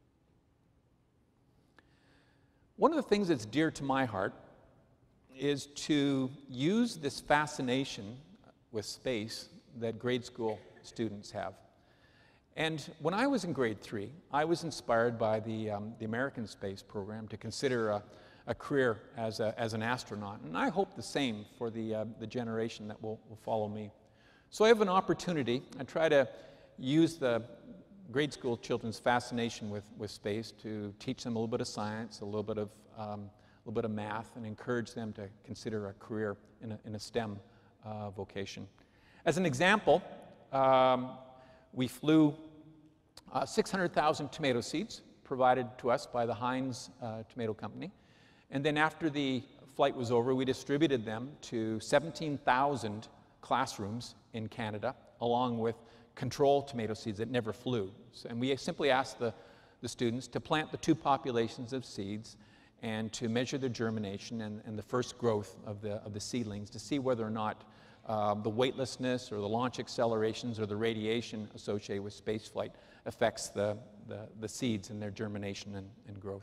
F: One of the things that's dear to my heart is to use this fascination with space that grade school students have. And when I was in grade three, I was inspired by the, um, the American space program to consider a, a career as, a, as an astronaut. And I hope the same for the, uh, the generation that will, will follow me. So I have an opportunity. I try to use the grade school children's fascination with, with space to teach them a little bit of science, a little bit of, um, a little bit of math, and encourage them to consider a career in a, in a STEM uh, vocation. As an example, um, we flew uh, six hundred thousand tomato seeds provided to us by the Heinz uh, Tomato Company. And then after the flight was over, we distributed them to seventeen thousand classrooms in Canada, along with control tomato seeds that never flew. So, and we simply asked the, the students to plant the two populations of seeds and to measure their germination and, and the first growth of the, of the seedlings to see whether or not uh, the weightlessness or the launch accelerations or the radiation associated with spaceflight affects the, the, the seeds and their germination and, and growth.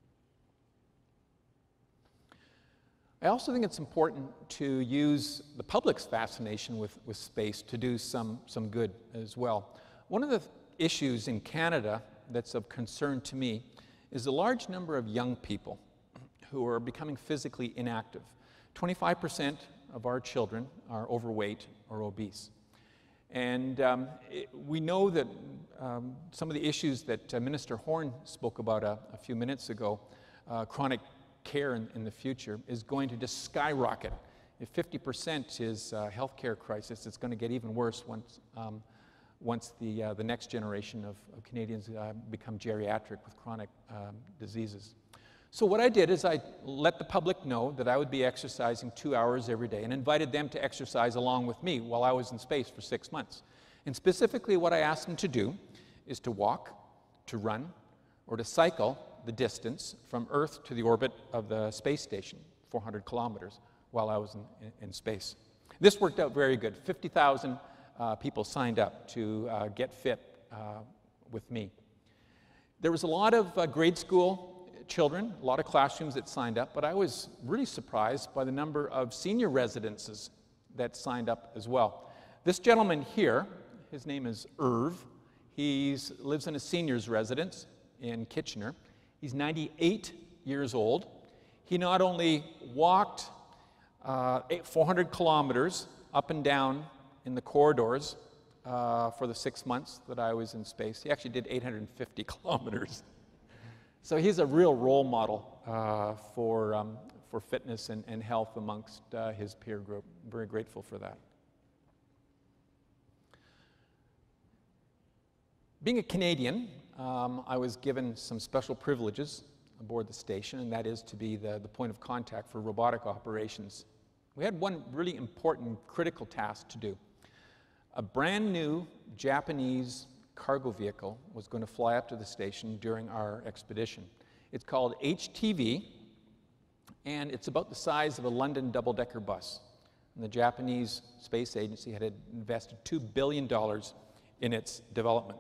F: I also think it's important to use the public's fascination with, with space to do some, some good as well. One of the issues in Canada that's of concern to me is the large number of young people who are becoming physically inactive. twenty-five percent of our children are overweight or obese. And um, it, we know that um, some of the issues that uh, Minister Horn spoke about a, a few minutes ago, uh, chronic care in, in the future, is going to just skyrocket. If fifty percent is a healthcare crisis, it's going to get even worse once, um, once the, uh, the next generation of, of Canadians uh, become geriatric with chronic um, diseases. So what I did is I let the public know that I would be exercising two hours every day and invited them to exercise along with me while I was in space for six months. And specifically what I asked them to do is to walk, to run, or to cycle the distance from Earth to the orbit of the space station, four hundred kilometers, while I was in, in, in space. This worked out very good. fifty thousand uh, people signed up to uh, get fit uh, with me. There was a lot of uh, grade school children, a lot of classrooms that signed up, but I was really surprised by the number of senior residences that signed up as well. This gentleman here, his name is Irv. He lives in a senior's residence in Kitchener. He's ninety-eight years old. He not only walked uh, four hundred kilometers up and down in the corridors uh, for the six months that I was in space, he actually did eight hundred fifty kilometers. So he's a real role model uh, for, um, for fitness and, and health amongst uh, his peer group. I'm very grateful for that. Being a Canadian, um, I was given some special privileges aboard the station, and that is to be the, the point of contact for robotic operations. We had one really important, critical task to do. A brand new Japanese cargo vehicle was going to fly up to the station during our expedition. It's called H T V, and it's about the size of a London double-decker bus. And the Japanese Space Agency had invested two billion dollars in its development.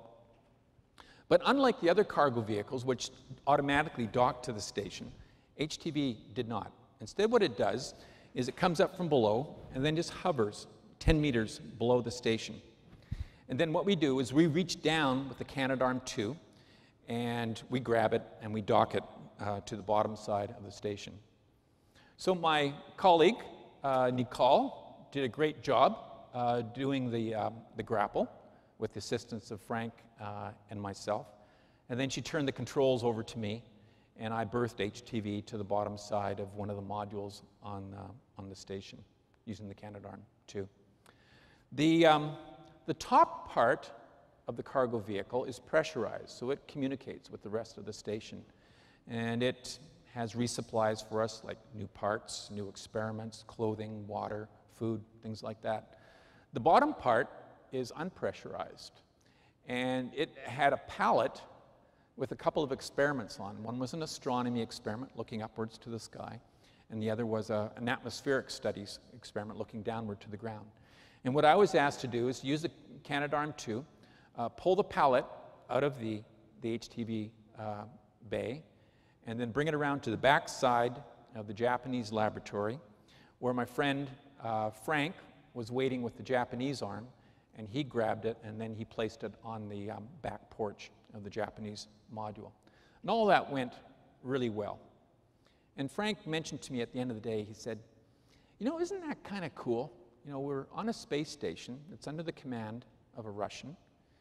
F: But unlike the other cargo vehicles, which automatically dock to the station, H T V did not. Instead, what it does is it comes up from below and then just hovers ten meters below the station. And then what we do is we reach down with the Canadarm two, and we grab it and we dock it uh, to the bottom side of the station. So my colleague, uh, Nicole, did a great job uh, doing the, uh, the grapple with the assistance of Frank uh, and myself. And then she turned the controls over to me, and I berthed H T V to the bottom side of one of the modules on, uh, on the station using the Canadarm two. The, um, the top part of the cargo vehicle is pressurized, so it communicates with the rest of the station. And it has resupplies for us, like new parts, new experiments, clothing, water, food, things like that. The bottom part is unpressurized, and it had a pallet with a couple of experiments on. One was an astronomy experiment looking upwards to the sky, and the other was a, an atmospheric studies experiment looking downward to the ground. And what I was asked to do is to use the Canadarm two, uh, pull the pallet out of the, the H T V uh, bay, and then bring it around to the back side of the Japanese laboratory, where my friend uh, Frank was waiting with the Japanese arm, and he grabbed it, and then he placed it on the um, back porch of the Japanese module. And all that went really well. And Frank mentioned to me at the end of the day, he said, you know, isn't that kind of cool? You know, we're on a space station that's under the command of a Russian,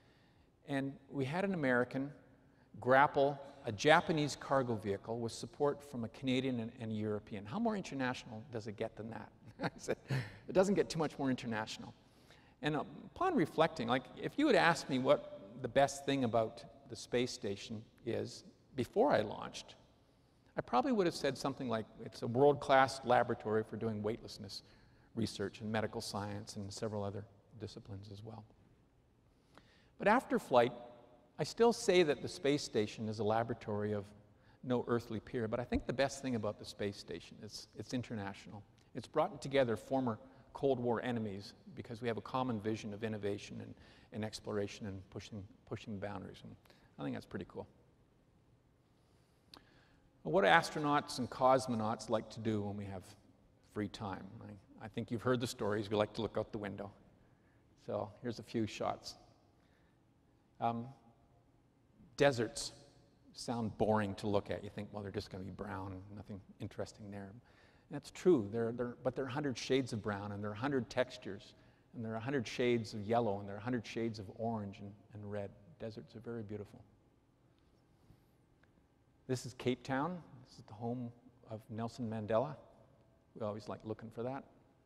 F: and we had an American grapple a Japanese cargo vehicle with support from a Canadian and, and a European. How more international does it get than that? I said, it doesn't get too much more international. And uh, upon reflecting, like, if you had asked me what the best thing about the space station is before I launched, I probably would have said something like it's a world-class laboratory for doing weightlessness research in medical science and several other disciplines as well. But after flight, I still say that the space station is a laboratory of no earthly peer, but I think the best thing about the space station is it's international. It's brought together former Cold War enemies because we have a common vision of innovation and, and exploration and pushing, pushing boundaries, and I think that's pretty cool. Well, what do astronauts and cosmonauts like to do when we have free time? I, I think you've heard the stories. We like to look out the window. So here's a few shots. Um, deserts sound boring to look at. You think, well, they're just going to be brown, nothing interesting there. And that's true, they're, they're, but there are a hundred shades of brown, and there are a hundred textures, and there are a hundred shades of yellow, and there are a hundred shades of orange and, and red. Deserts are very beautiful. This is Cape Town. This is the home of Nelson Mandela. We always like looking for that.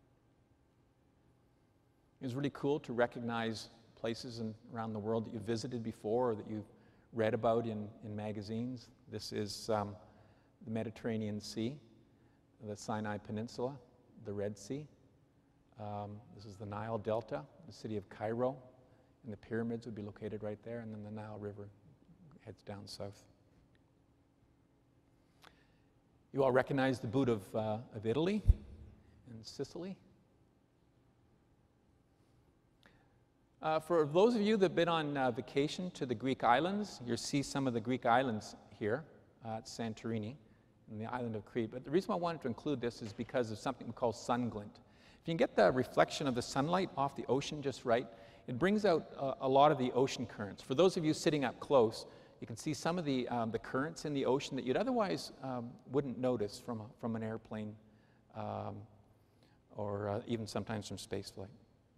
F: It was really cool to recognize places in, around the world that you visited before or that you've read about in, in magazines. This is um, the Mediterranean Sea, the Sinai Peninsula, the Red Sea. Um, this is the Nile Delta, the city of Cairo, and the pyramids would be located right there, and then the Nile River heads down south. You all recognize the boot of, uh, of Italy and Sicily. Uh, for those of you that have been on uh, vacation to the Greek islands, you'll see some of the Greek islands here uh, at Santorini and the island of Crete. But the reason I wanted to include this is because of something we call sun glint. If you can get the reflection of the sunlight off the ocean just right, it brings out uh, a lot of the ocean currents. For those of you sitting up close, you can see some of the, um, the currents in the ocean that you'd otherwise um, wouldn't notice from, a, from an airplane um, or uh, even sometimes from space flight.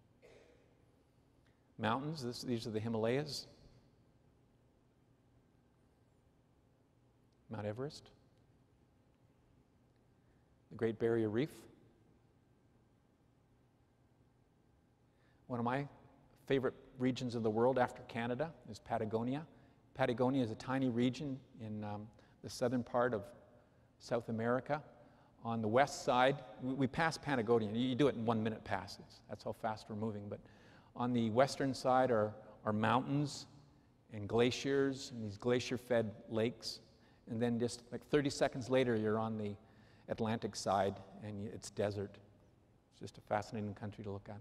F: Mountains, this, these are the Himalayas. Mount Everest. The Great Barrier Reef. One of my favorite regions of the world after Canada is Patagonia. Patagonia is a tiny region in um, the southern part of South America. On the west side, we, we pass Patagonia. You do it in one minute passes. That's how fast we're moving. But on the western side are, are mountains and glaciers and these glacier-fed lakes. And then just like thirty seconds later, you're on the Atlantic side and it's desert. It's just a fascinating country to look at.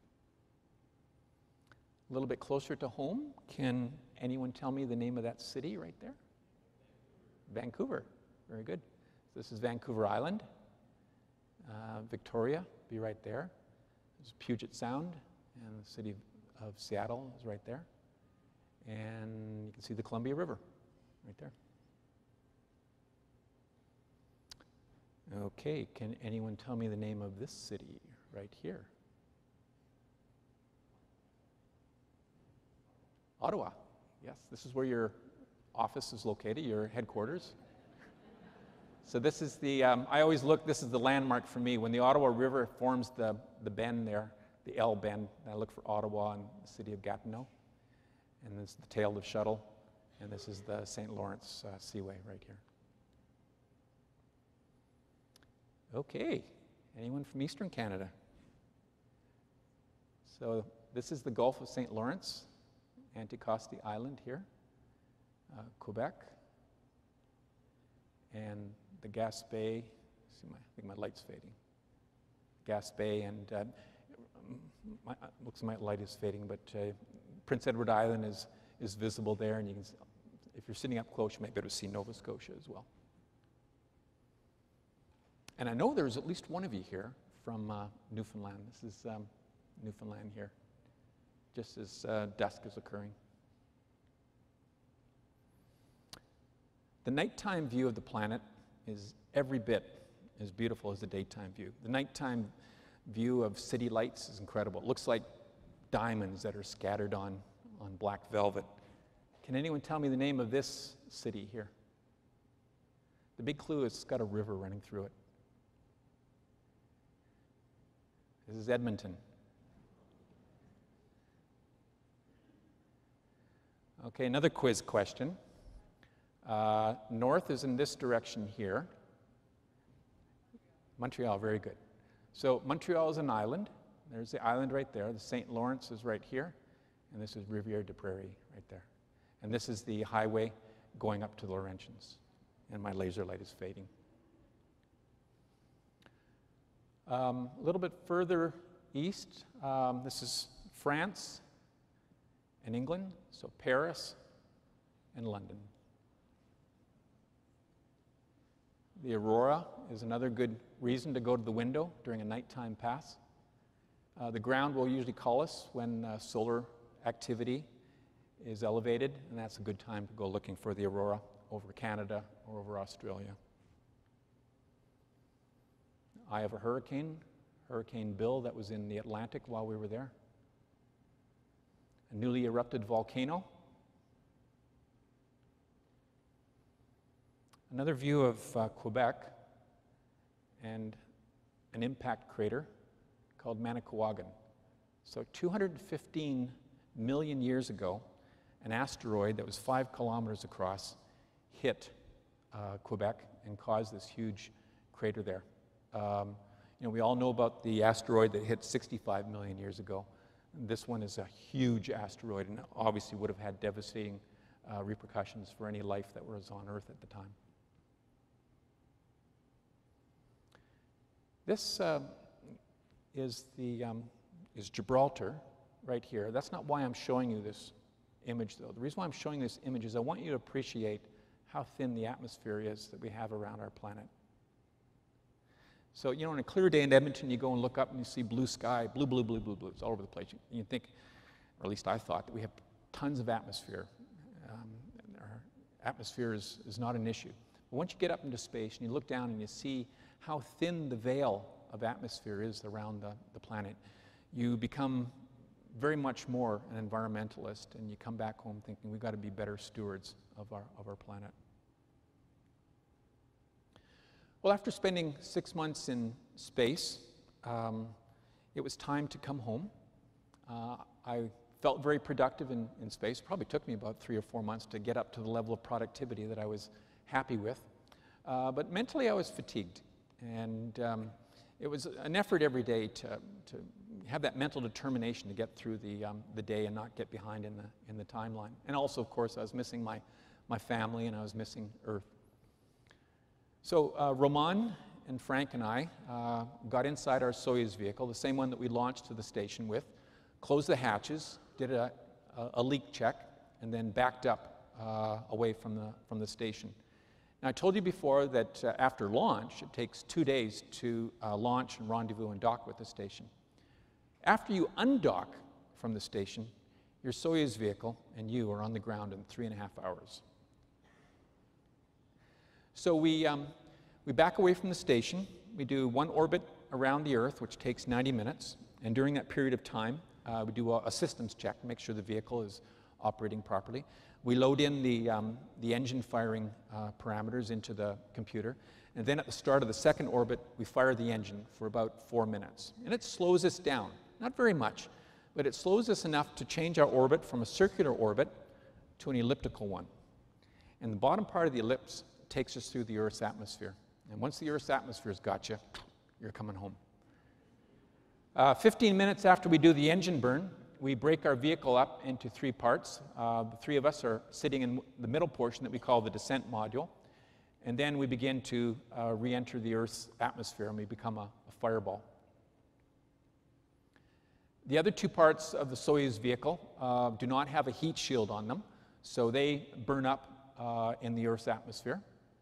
F: A little bit closer to home, can anyone tell me the name of that city right there? Vancouver. Very good. This is Vancouver Island. Uh, Victoria, be right there. There's Puget Sound, and the city of, of Seattle is right there. And you can see the Columbia River right there. Okay, can anyone tell me the name of this city right here? Ottawa. Yes, this is where your office is located, your headquarters. So this is the, um, I always look, this is the landmark for me. When the Ottawa River forms the, the bend there, the L bend, I look for Ottawa and the city of Gatineau. And this is the tail of the shuttle, and this is the Saint Lawrence uh, Seaway right here. Okay, anyone from Eastern Canada? So this is the Gulf of Saint Lawrence, Anticosti Island here, uh, Quebec, and the Gaspé. See my, I think my light's fading. Gaspé and uh, my, looks like my light is fading, but uh, Prince Edward Island is is visible there, and you can, if you're sitting up close, you might be able to see Nova Scotia as well. And I know there's at least one of you here from uh, Newfoundland. This is um, Newfoundland here, just as uh, dusk is occurring. The nighttime view of the planet is every bit as beautiful as the daytime view. The nighttime view of city lights is incredible. It looks like diamonds that are scattered on, on black velvet. Can anyone tell me the name of this city here? The big clue is it's got a river running through it. This is Edmonton. Okay, another quiz question. Uh, north is in this direction here. Montreal, very good. So Montreal is an island. There's the island right there. The Saint Lawrence is right here. And this is Rivière de Prairie right there. And this is the highway going up to the Laurentians. And my laser light is fading. Um, a little bit further east, um, this is France and England, so Paris and London. The aurora is another good reason to go to the window during a nighttime pass. Uh, the ground will usually call us when uh, solar activity is elevated, and that's a good time to go looking for the aurora over Canada or over Australia. Eye of a hurricane, Hurricane Bill, that was in the Atlantic while we were there. A newly erupted volcano. Another view of uh, Quebec and an impact crater called Manicouagan. So two hundred fifteen million years ago, an asteroid that was five kilometers across hit uh, Quebec and caused this huge crater there. Um, you know, we all know about the asteroid that hit sixty-five million years ago. This one is a huge asteroid and obviously would have had devastating uh, repercussions for any life that was on Earth at the time. This uh, is, the, um, is Gibraltar right here. That's not why I'm showing you this image, though. The reason why I'm showing this image is I want you to appreciate how thin the atmosphere is that we have around our planet. So, you know, on a clear day in Edmonton, you go and look up and you see blue sky, blue, blue, blue, blue, blue. It's all over the place. You, you think, or at least I thought, that we have tons of atmosphere. Um, our atmosphere is, is not an issue. But once you get up into space and you look down and you see how thin the veil of atmosphere is around the, the planet, you become very much more an environmentalist, and you come back home thinking we've got to be better stewards of our, of our planet. Well, after spending six months in space, um, it was time to come home. Uh, I felt very productive in, in space. Probably took me about three or four months to get up to the level of productivity that I was happy with. Uh, but mentally, I was fatigued. And um, it was an effort every day to, to have that mental determination to get through the, um, the day and not get behind in the, in the timeline. And also, of course, I was missing my, my family and I was missing Earth. So uh, Roman and Frank and I uh, got inside our Soyuz vehicle, the same one that we launched to the station with, closed the hatches, did a, a, a leak check, and then backed up uh, away from the, from the station. Now, I told you before that uh, after launch, it takes two days to uh, launch and rendezvous and dock with the station. After you undock from the station, your Soyuz vehicle and you are on the ground in three and a half hours. So we, um, we back away from the station. We do one orbit around the Earth, which takes ninety minutes. And during that period of time, uh, we do a, a systems check, make sure the vehicle is operating properly. We load in the, um, the engine firing uh, parameters into the computer. And then at the start of the second orbit, we fire the engine for about four minutes. And it slows us down. Not very much, but it slows us enough to change our orbit from a circular orbit to an elliptical one. And the bottom part of the ellipse takes us through the Earth's atmosphere. And once the Earth's atmosphere's got you, you're coming home. Uh, fifteen minutes after we do the engine burn, we break our vehicle up into three parts. Uh, the three of us are sitting in the middle portion that we call the descent module. And then we begin to uh, re-enter the Earth's atmosphere and we become a, a fireball. The other two parts of the Soyuz vehicle uh, do not have a heat shield on them, so they burn up uh, in the Earth's atmosphere.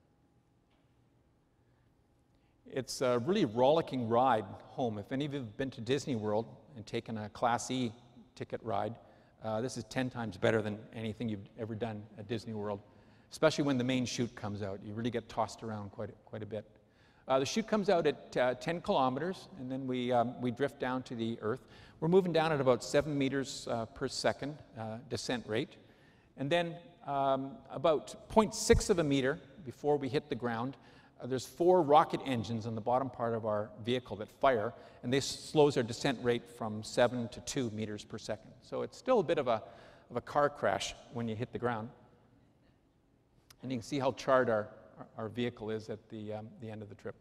F: It's a really rollicking ride home. If any of you have been to Disney World and taken a Class E ticket ride, uh, this is ten times better than anything you've ever done at Disney World, especially when the main chute comes out. You really get tossed around quite a, quite a bit. Uh, the chute comes out at uh, ten kilometers, and then we, um, we drift down to the Earth. We're moving down at about seven meters uh, per second uh, descent rate. And then um, about zero point six of a meter before we hit the ground, uh, there's four rocket engines on the bottom part of our vehicle that fire, and this slows our descent rate from seven to two meters per second. So it's still a bit of a, of a car crash when you hit the ground. And you can see how charred our, our vehicle is at the, um, the end of the trip.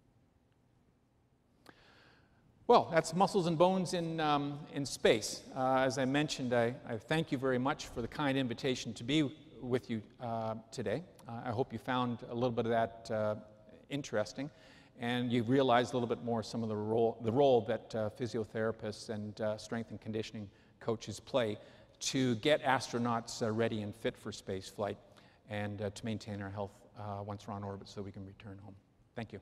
F: Well, that's Muscles and Bones in, um, in space. Uh, as I mentioned, I, I thank you very much for the kind invitation to be with you uh, today. Uh, I hope you found a little bit of that uh, interesting, and you realized a little bit more some of the role, the role that uh, physiotherapists and uh, strength and conditioning coaches play to get astronauts uh, ready and fit for space flight and uh, to maintain our health uh, once we're on orbit so we can return home. Thank you.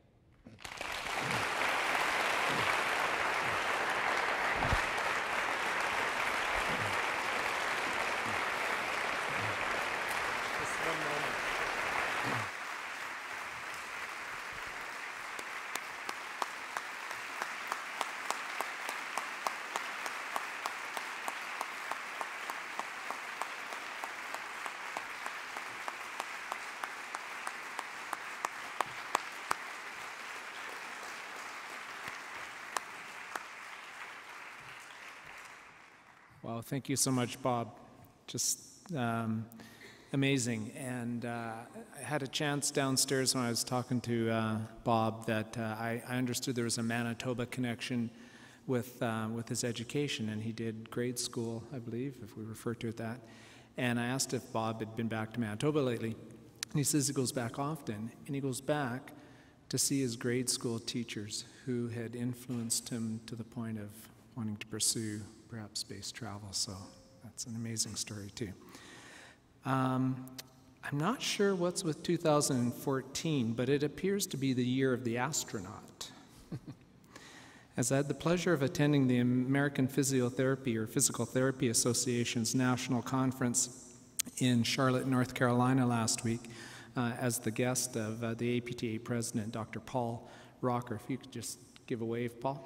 B: Well, thank you so much, Bob. Just um, amazing. And uh, I had a chance downstairs when I was talking to uh, Bob that uh, I, I understood there was a Manitoba connection with, uh, with his education, and he did grade school, I believe, if we refer to it that. And I asked if Bob had been back to Manitoba lately. And he says he goes back often, and he goes back to see his grade school teachers who had influenced him to the point of wanting to pursue perhaps space travel. So that's an amazing story too. Um, I'm not sure what's with two thousand fourteen, but it appears to be the year of the astronaut. As I had the pleasure of attending the American Physiotherapy or Physical Therapy Association's national conference in Charlotte, North Carolina last week, uh, as the guest of uh, the A P T A president, Doctor Paul Rocker. If you could just give a wave, Paul.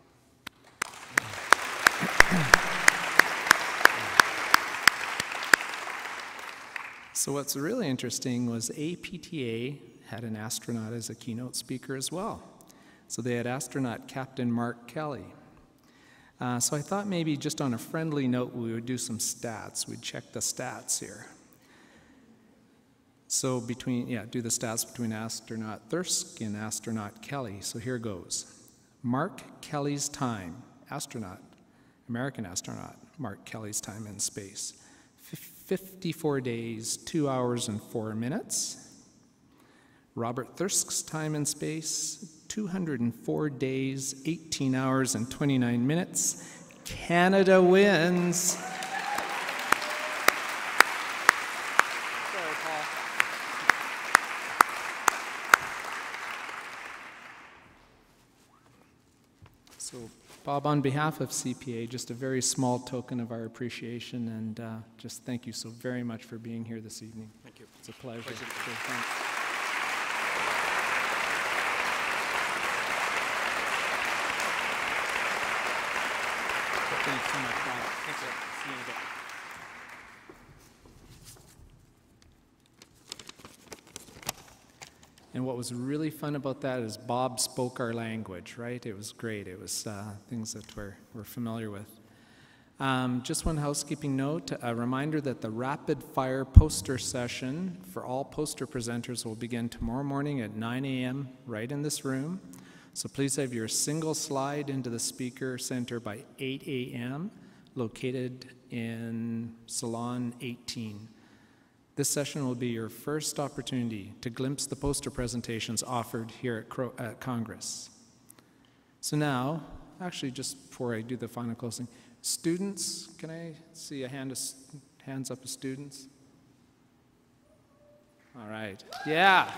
B: So what's really interesting was A P T A had an astronaut as a keynote speaker as well. So they had astronaut Captain Mark Kelly. Uh, so I thought maybe just on a friendly note we would do some stats. We'd check the stats here. So between, yeah, do the stats between astronaut Thirsk and astronaut Kelly. So here goes. Mark Kelly's time, astronaut, American astronaut, Mark Kelly's time in space. fifty-four days, two hours and four minutes. Robert Thirsk's time in space, two hundred four days, eighteen hours and twenty-nine minutes. Canada wins. Sorry, Paul. So, Bob, on behalf of C P A, just a very small token of our appreciation, and uh, just thank you so very much for being here this evening. Thank you. It's a pleasure. pleasure. So, thanks. Thanks so much, Bob. Thanks. See you in a bit. And what was really fun about that is Bob spoke our language, right? It was great. It was uh, things that we're, we're familiar with. Um, just one housekeeping note, a reminder that the rapid fire poster session for all poster presenters will begin tomorrow morning at nine A M right in this room. So please have your single slide into the speaker center by eight A M located in Salon eighteen. This session will be your first opportunity to glimpse the poster presentations offered here at, Cro at Congress. So now, actually just before I do the final closing, students, can I see a hand of, hands up of students? All right, yeah.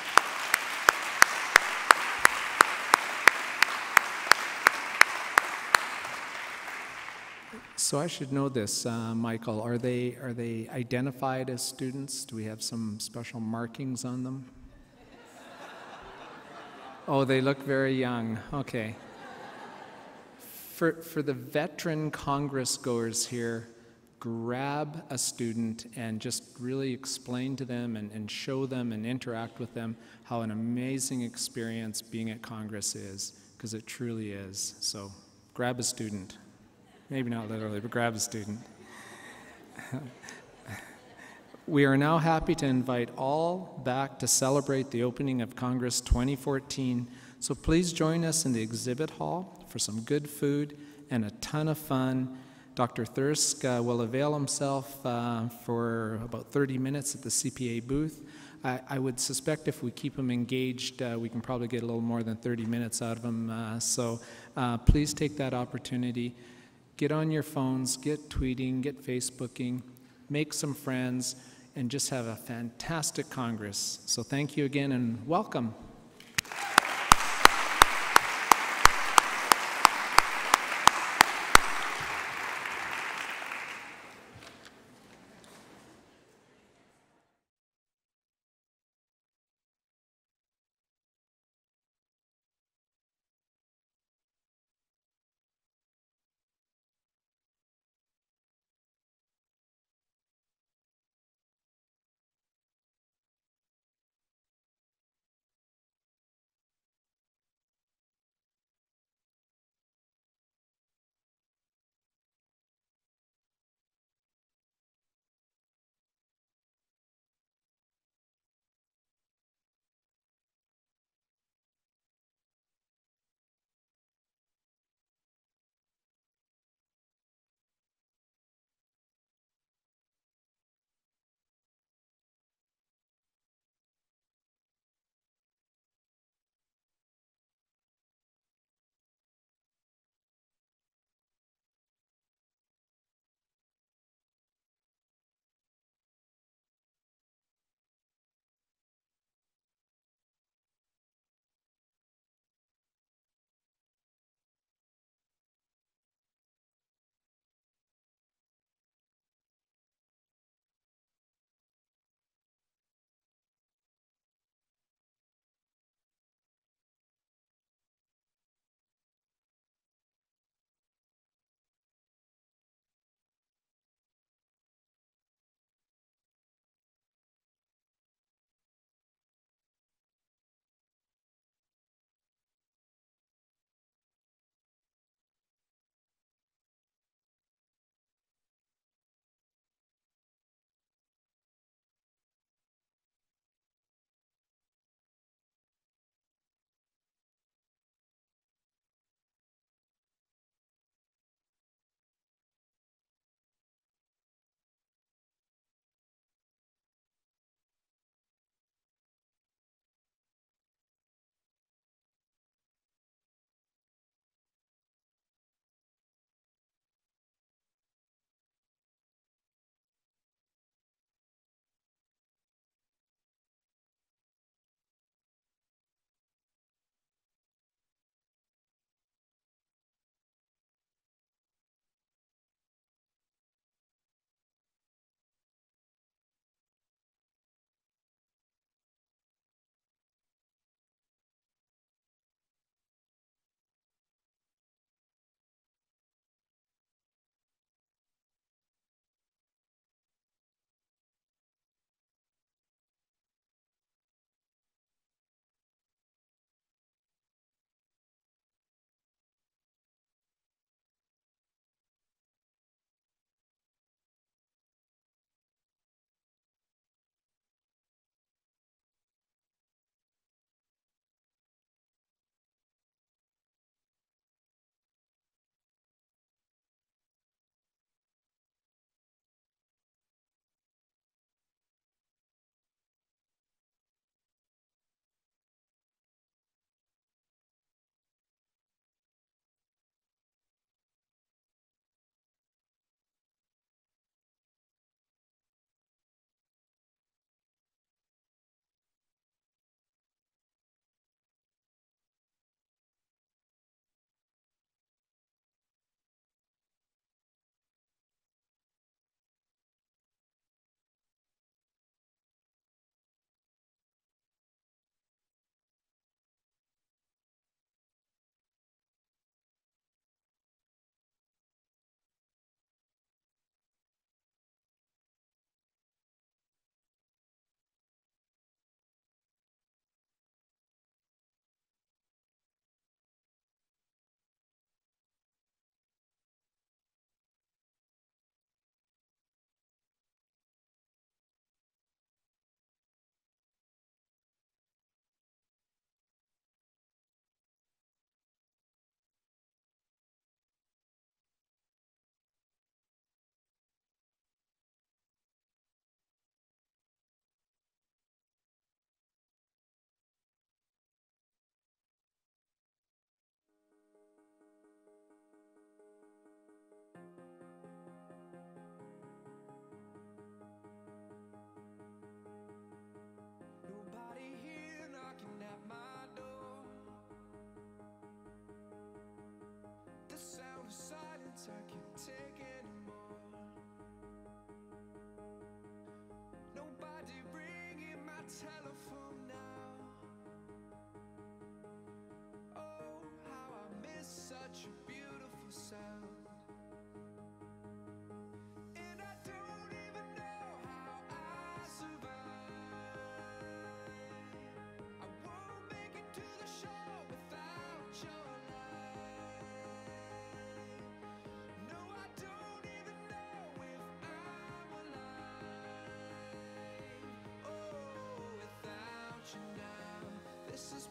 B: So I should know this, uh, Michael. Are they, are they identified as students? Do we have some special markings on them? Oh, they look very young. Okay. For, for the veteran Congress goers here, grab a student and just really explain to them and, and show them and interact with them how an amazing experience being at Congress is, because it truly is. So grab a student. Maybe not literally, but grab a student. We are now happy to invite all back to celebrate the opening of Congress twenty fourteen. So please join us in the exhibit hall for some good food and a ton of fun. Doctor Thirsk uh, will avail himself uh, for about thirty minutes at the C P A booth. I, I would suspect if we keep him engaged, uh, we can probably get a little more than thirty minutes out of him. Uh, so uh, please take that opportunity. Get on your phones, get tweeting, get Facebooking, make some friends, and just have a fantastic Congress. So thank you again and welcome.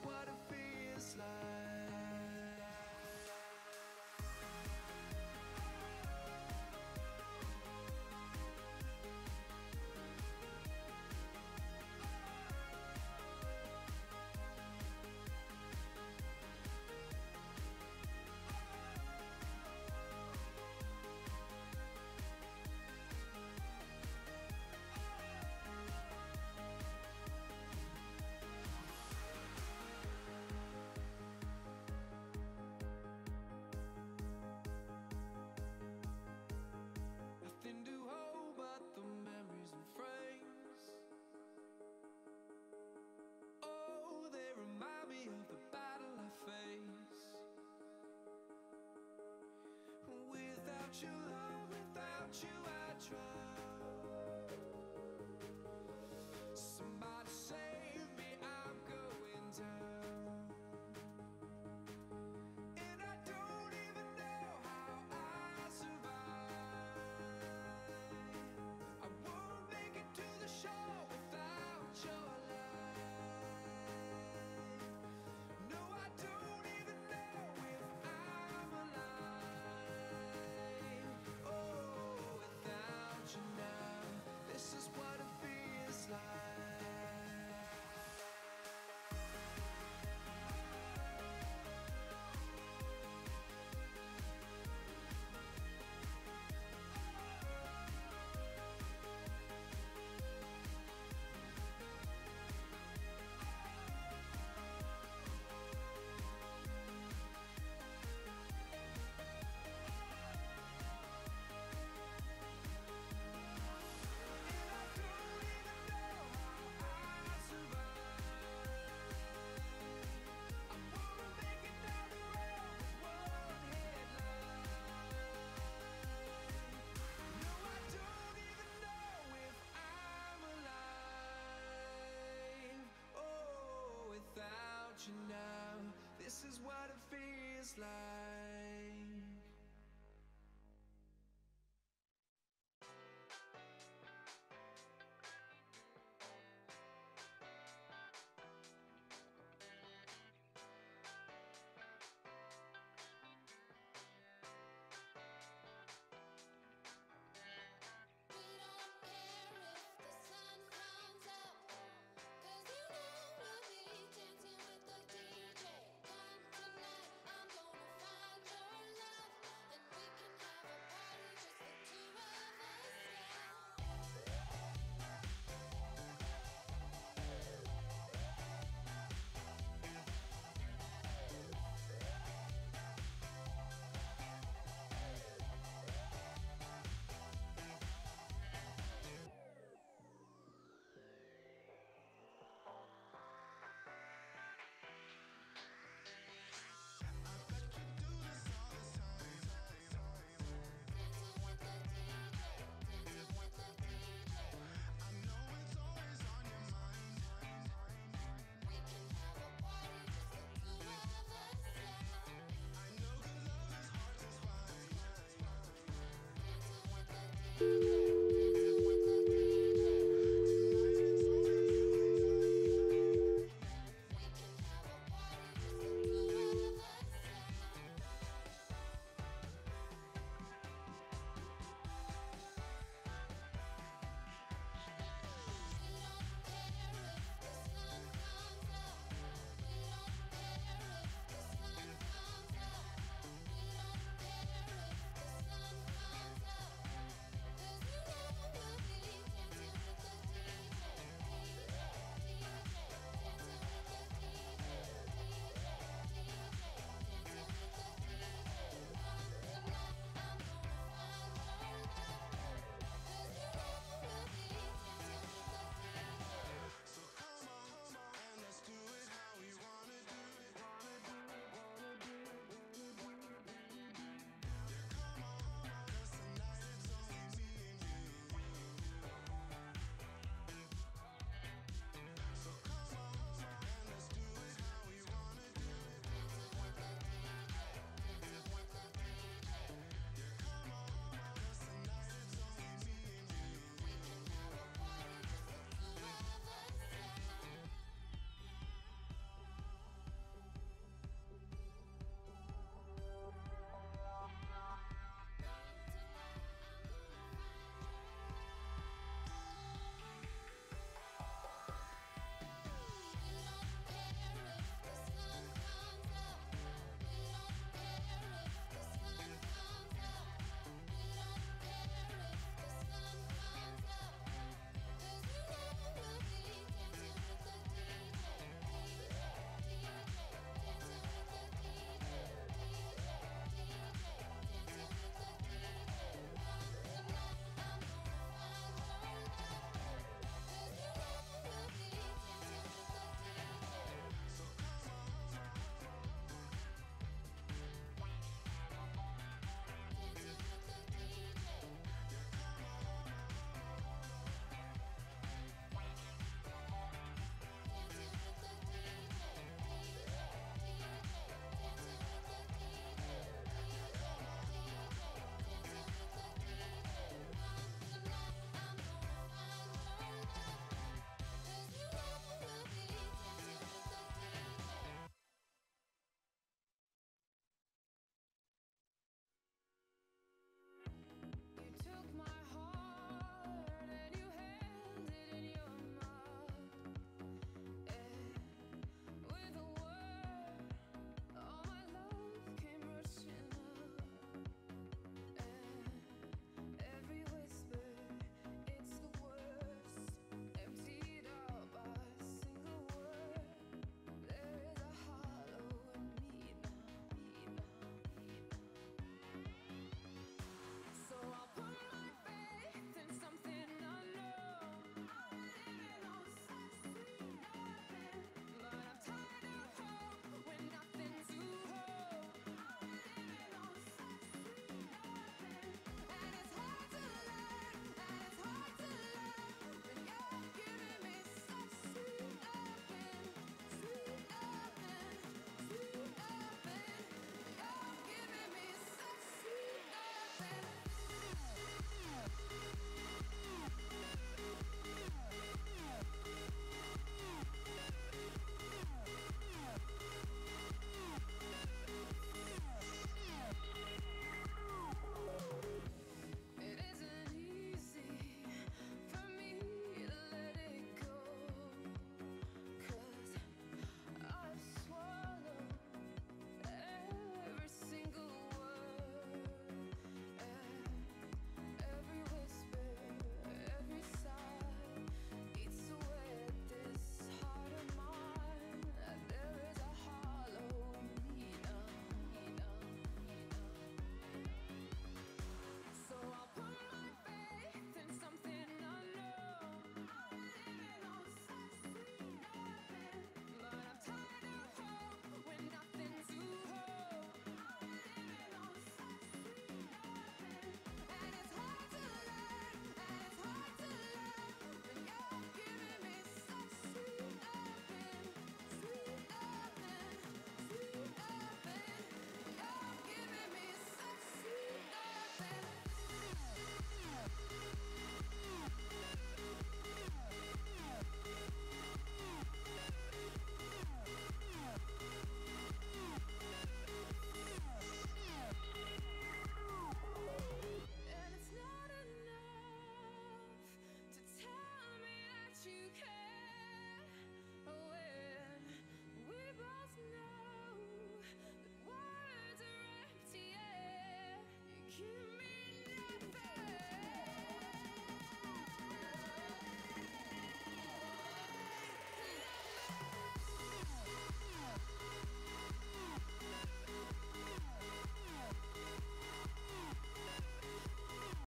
G: what it feels like. Nothing to hold but the memories and frames. Oh, they remind me of the battle I face. Without your love, without you I drown. Somebody save me, I'm going down. And I don't even know how I survive. I won't make it to the shore without your light. No, I don't even know if I'm alive. Oh, without you now, this is what it feels like. Now, this is what it feels like.
H: Thank you.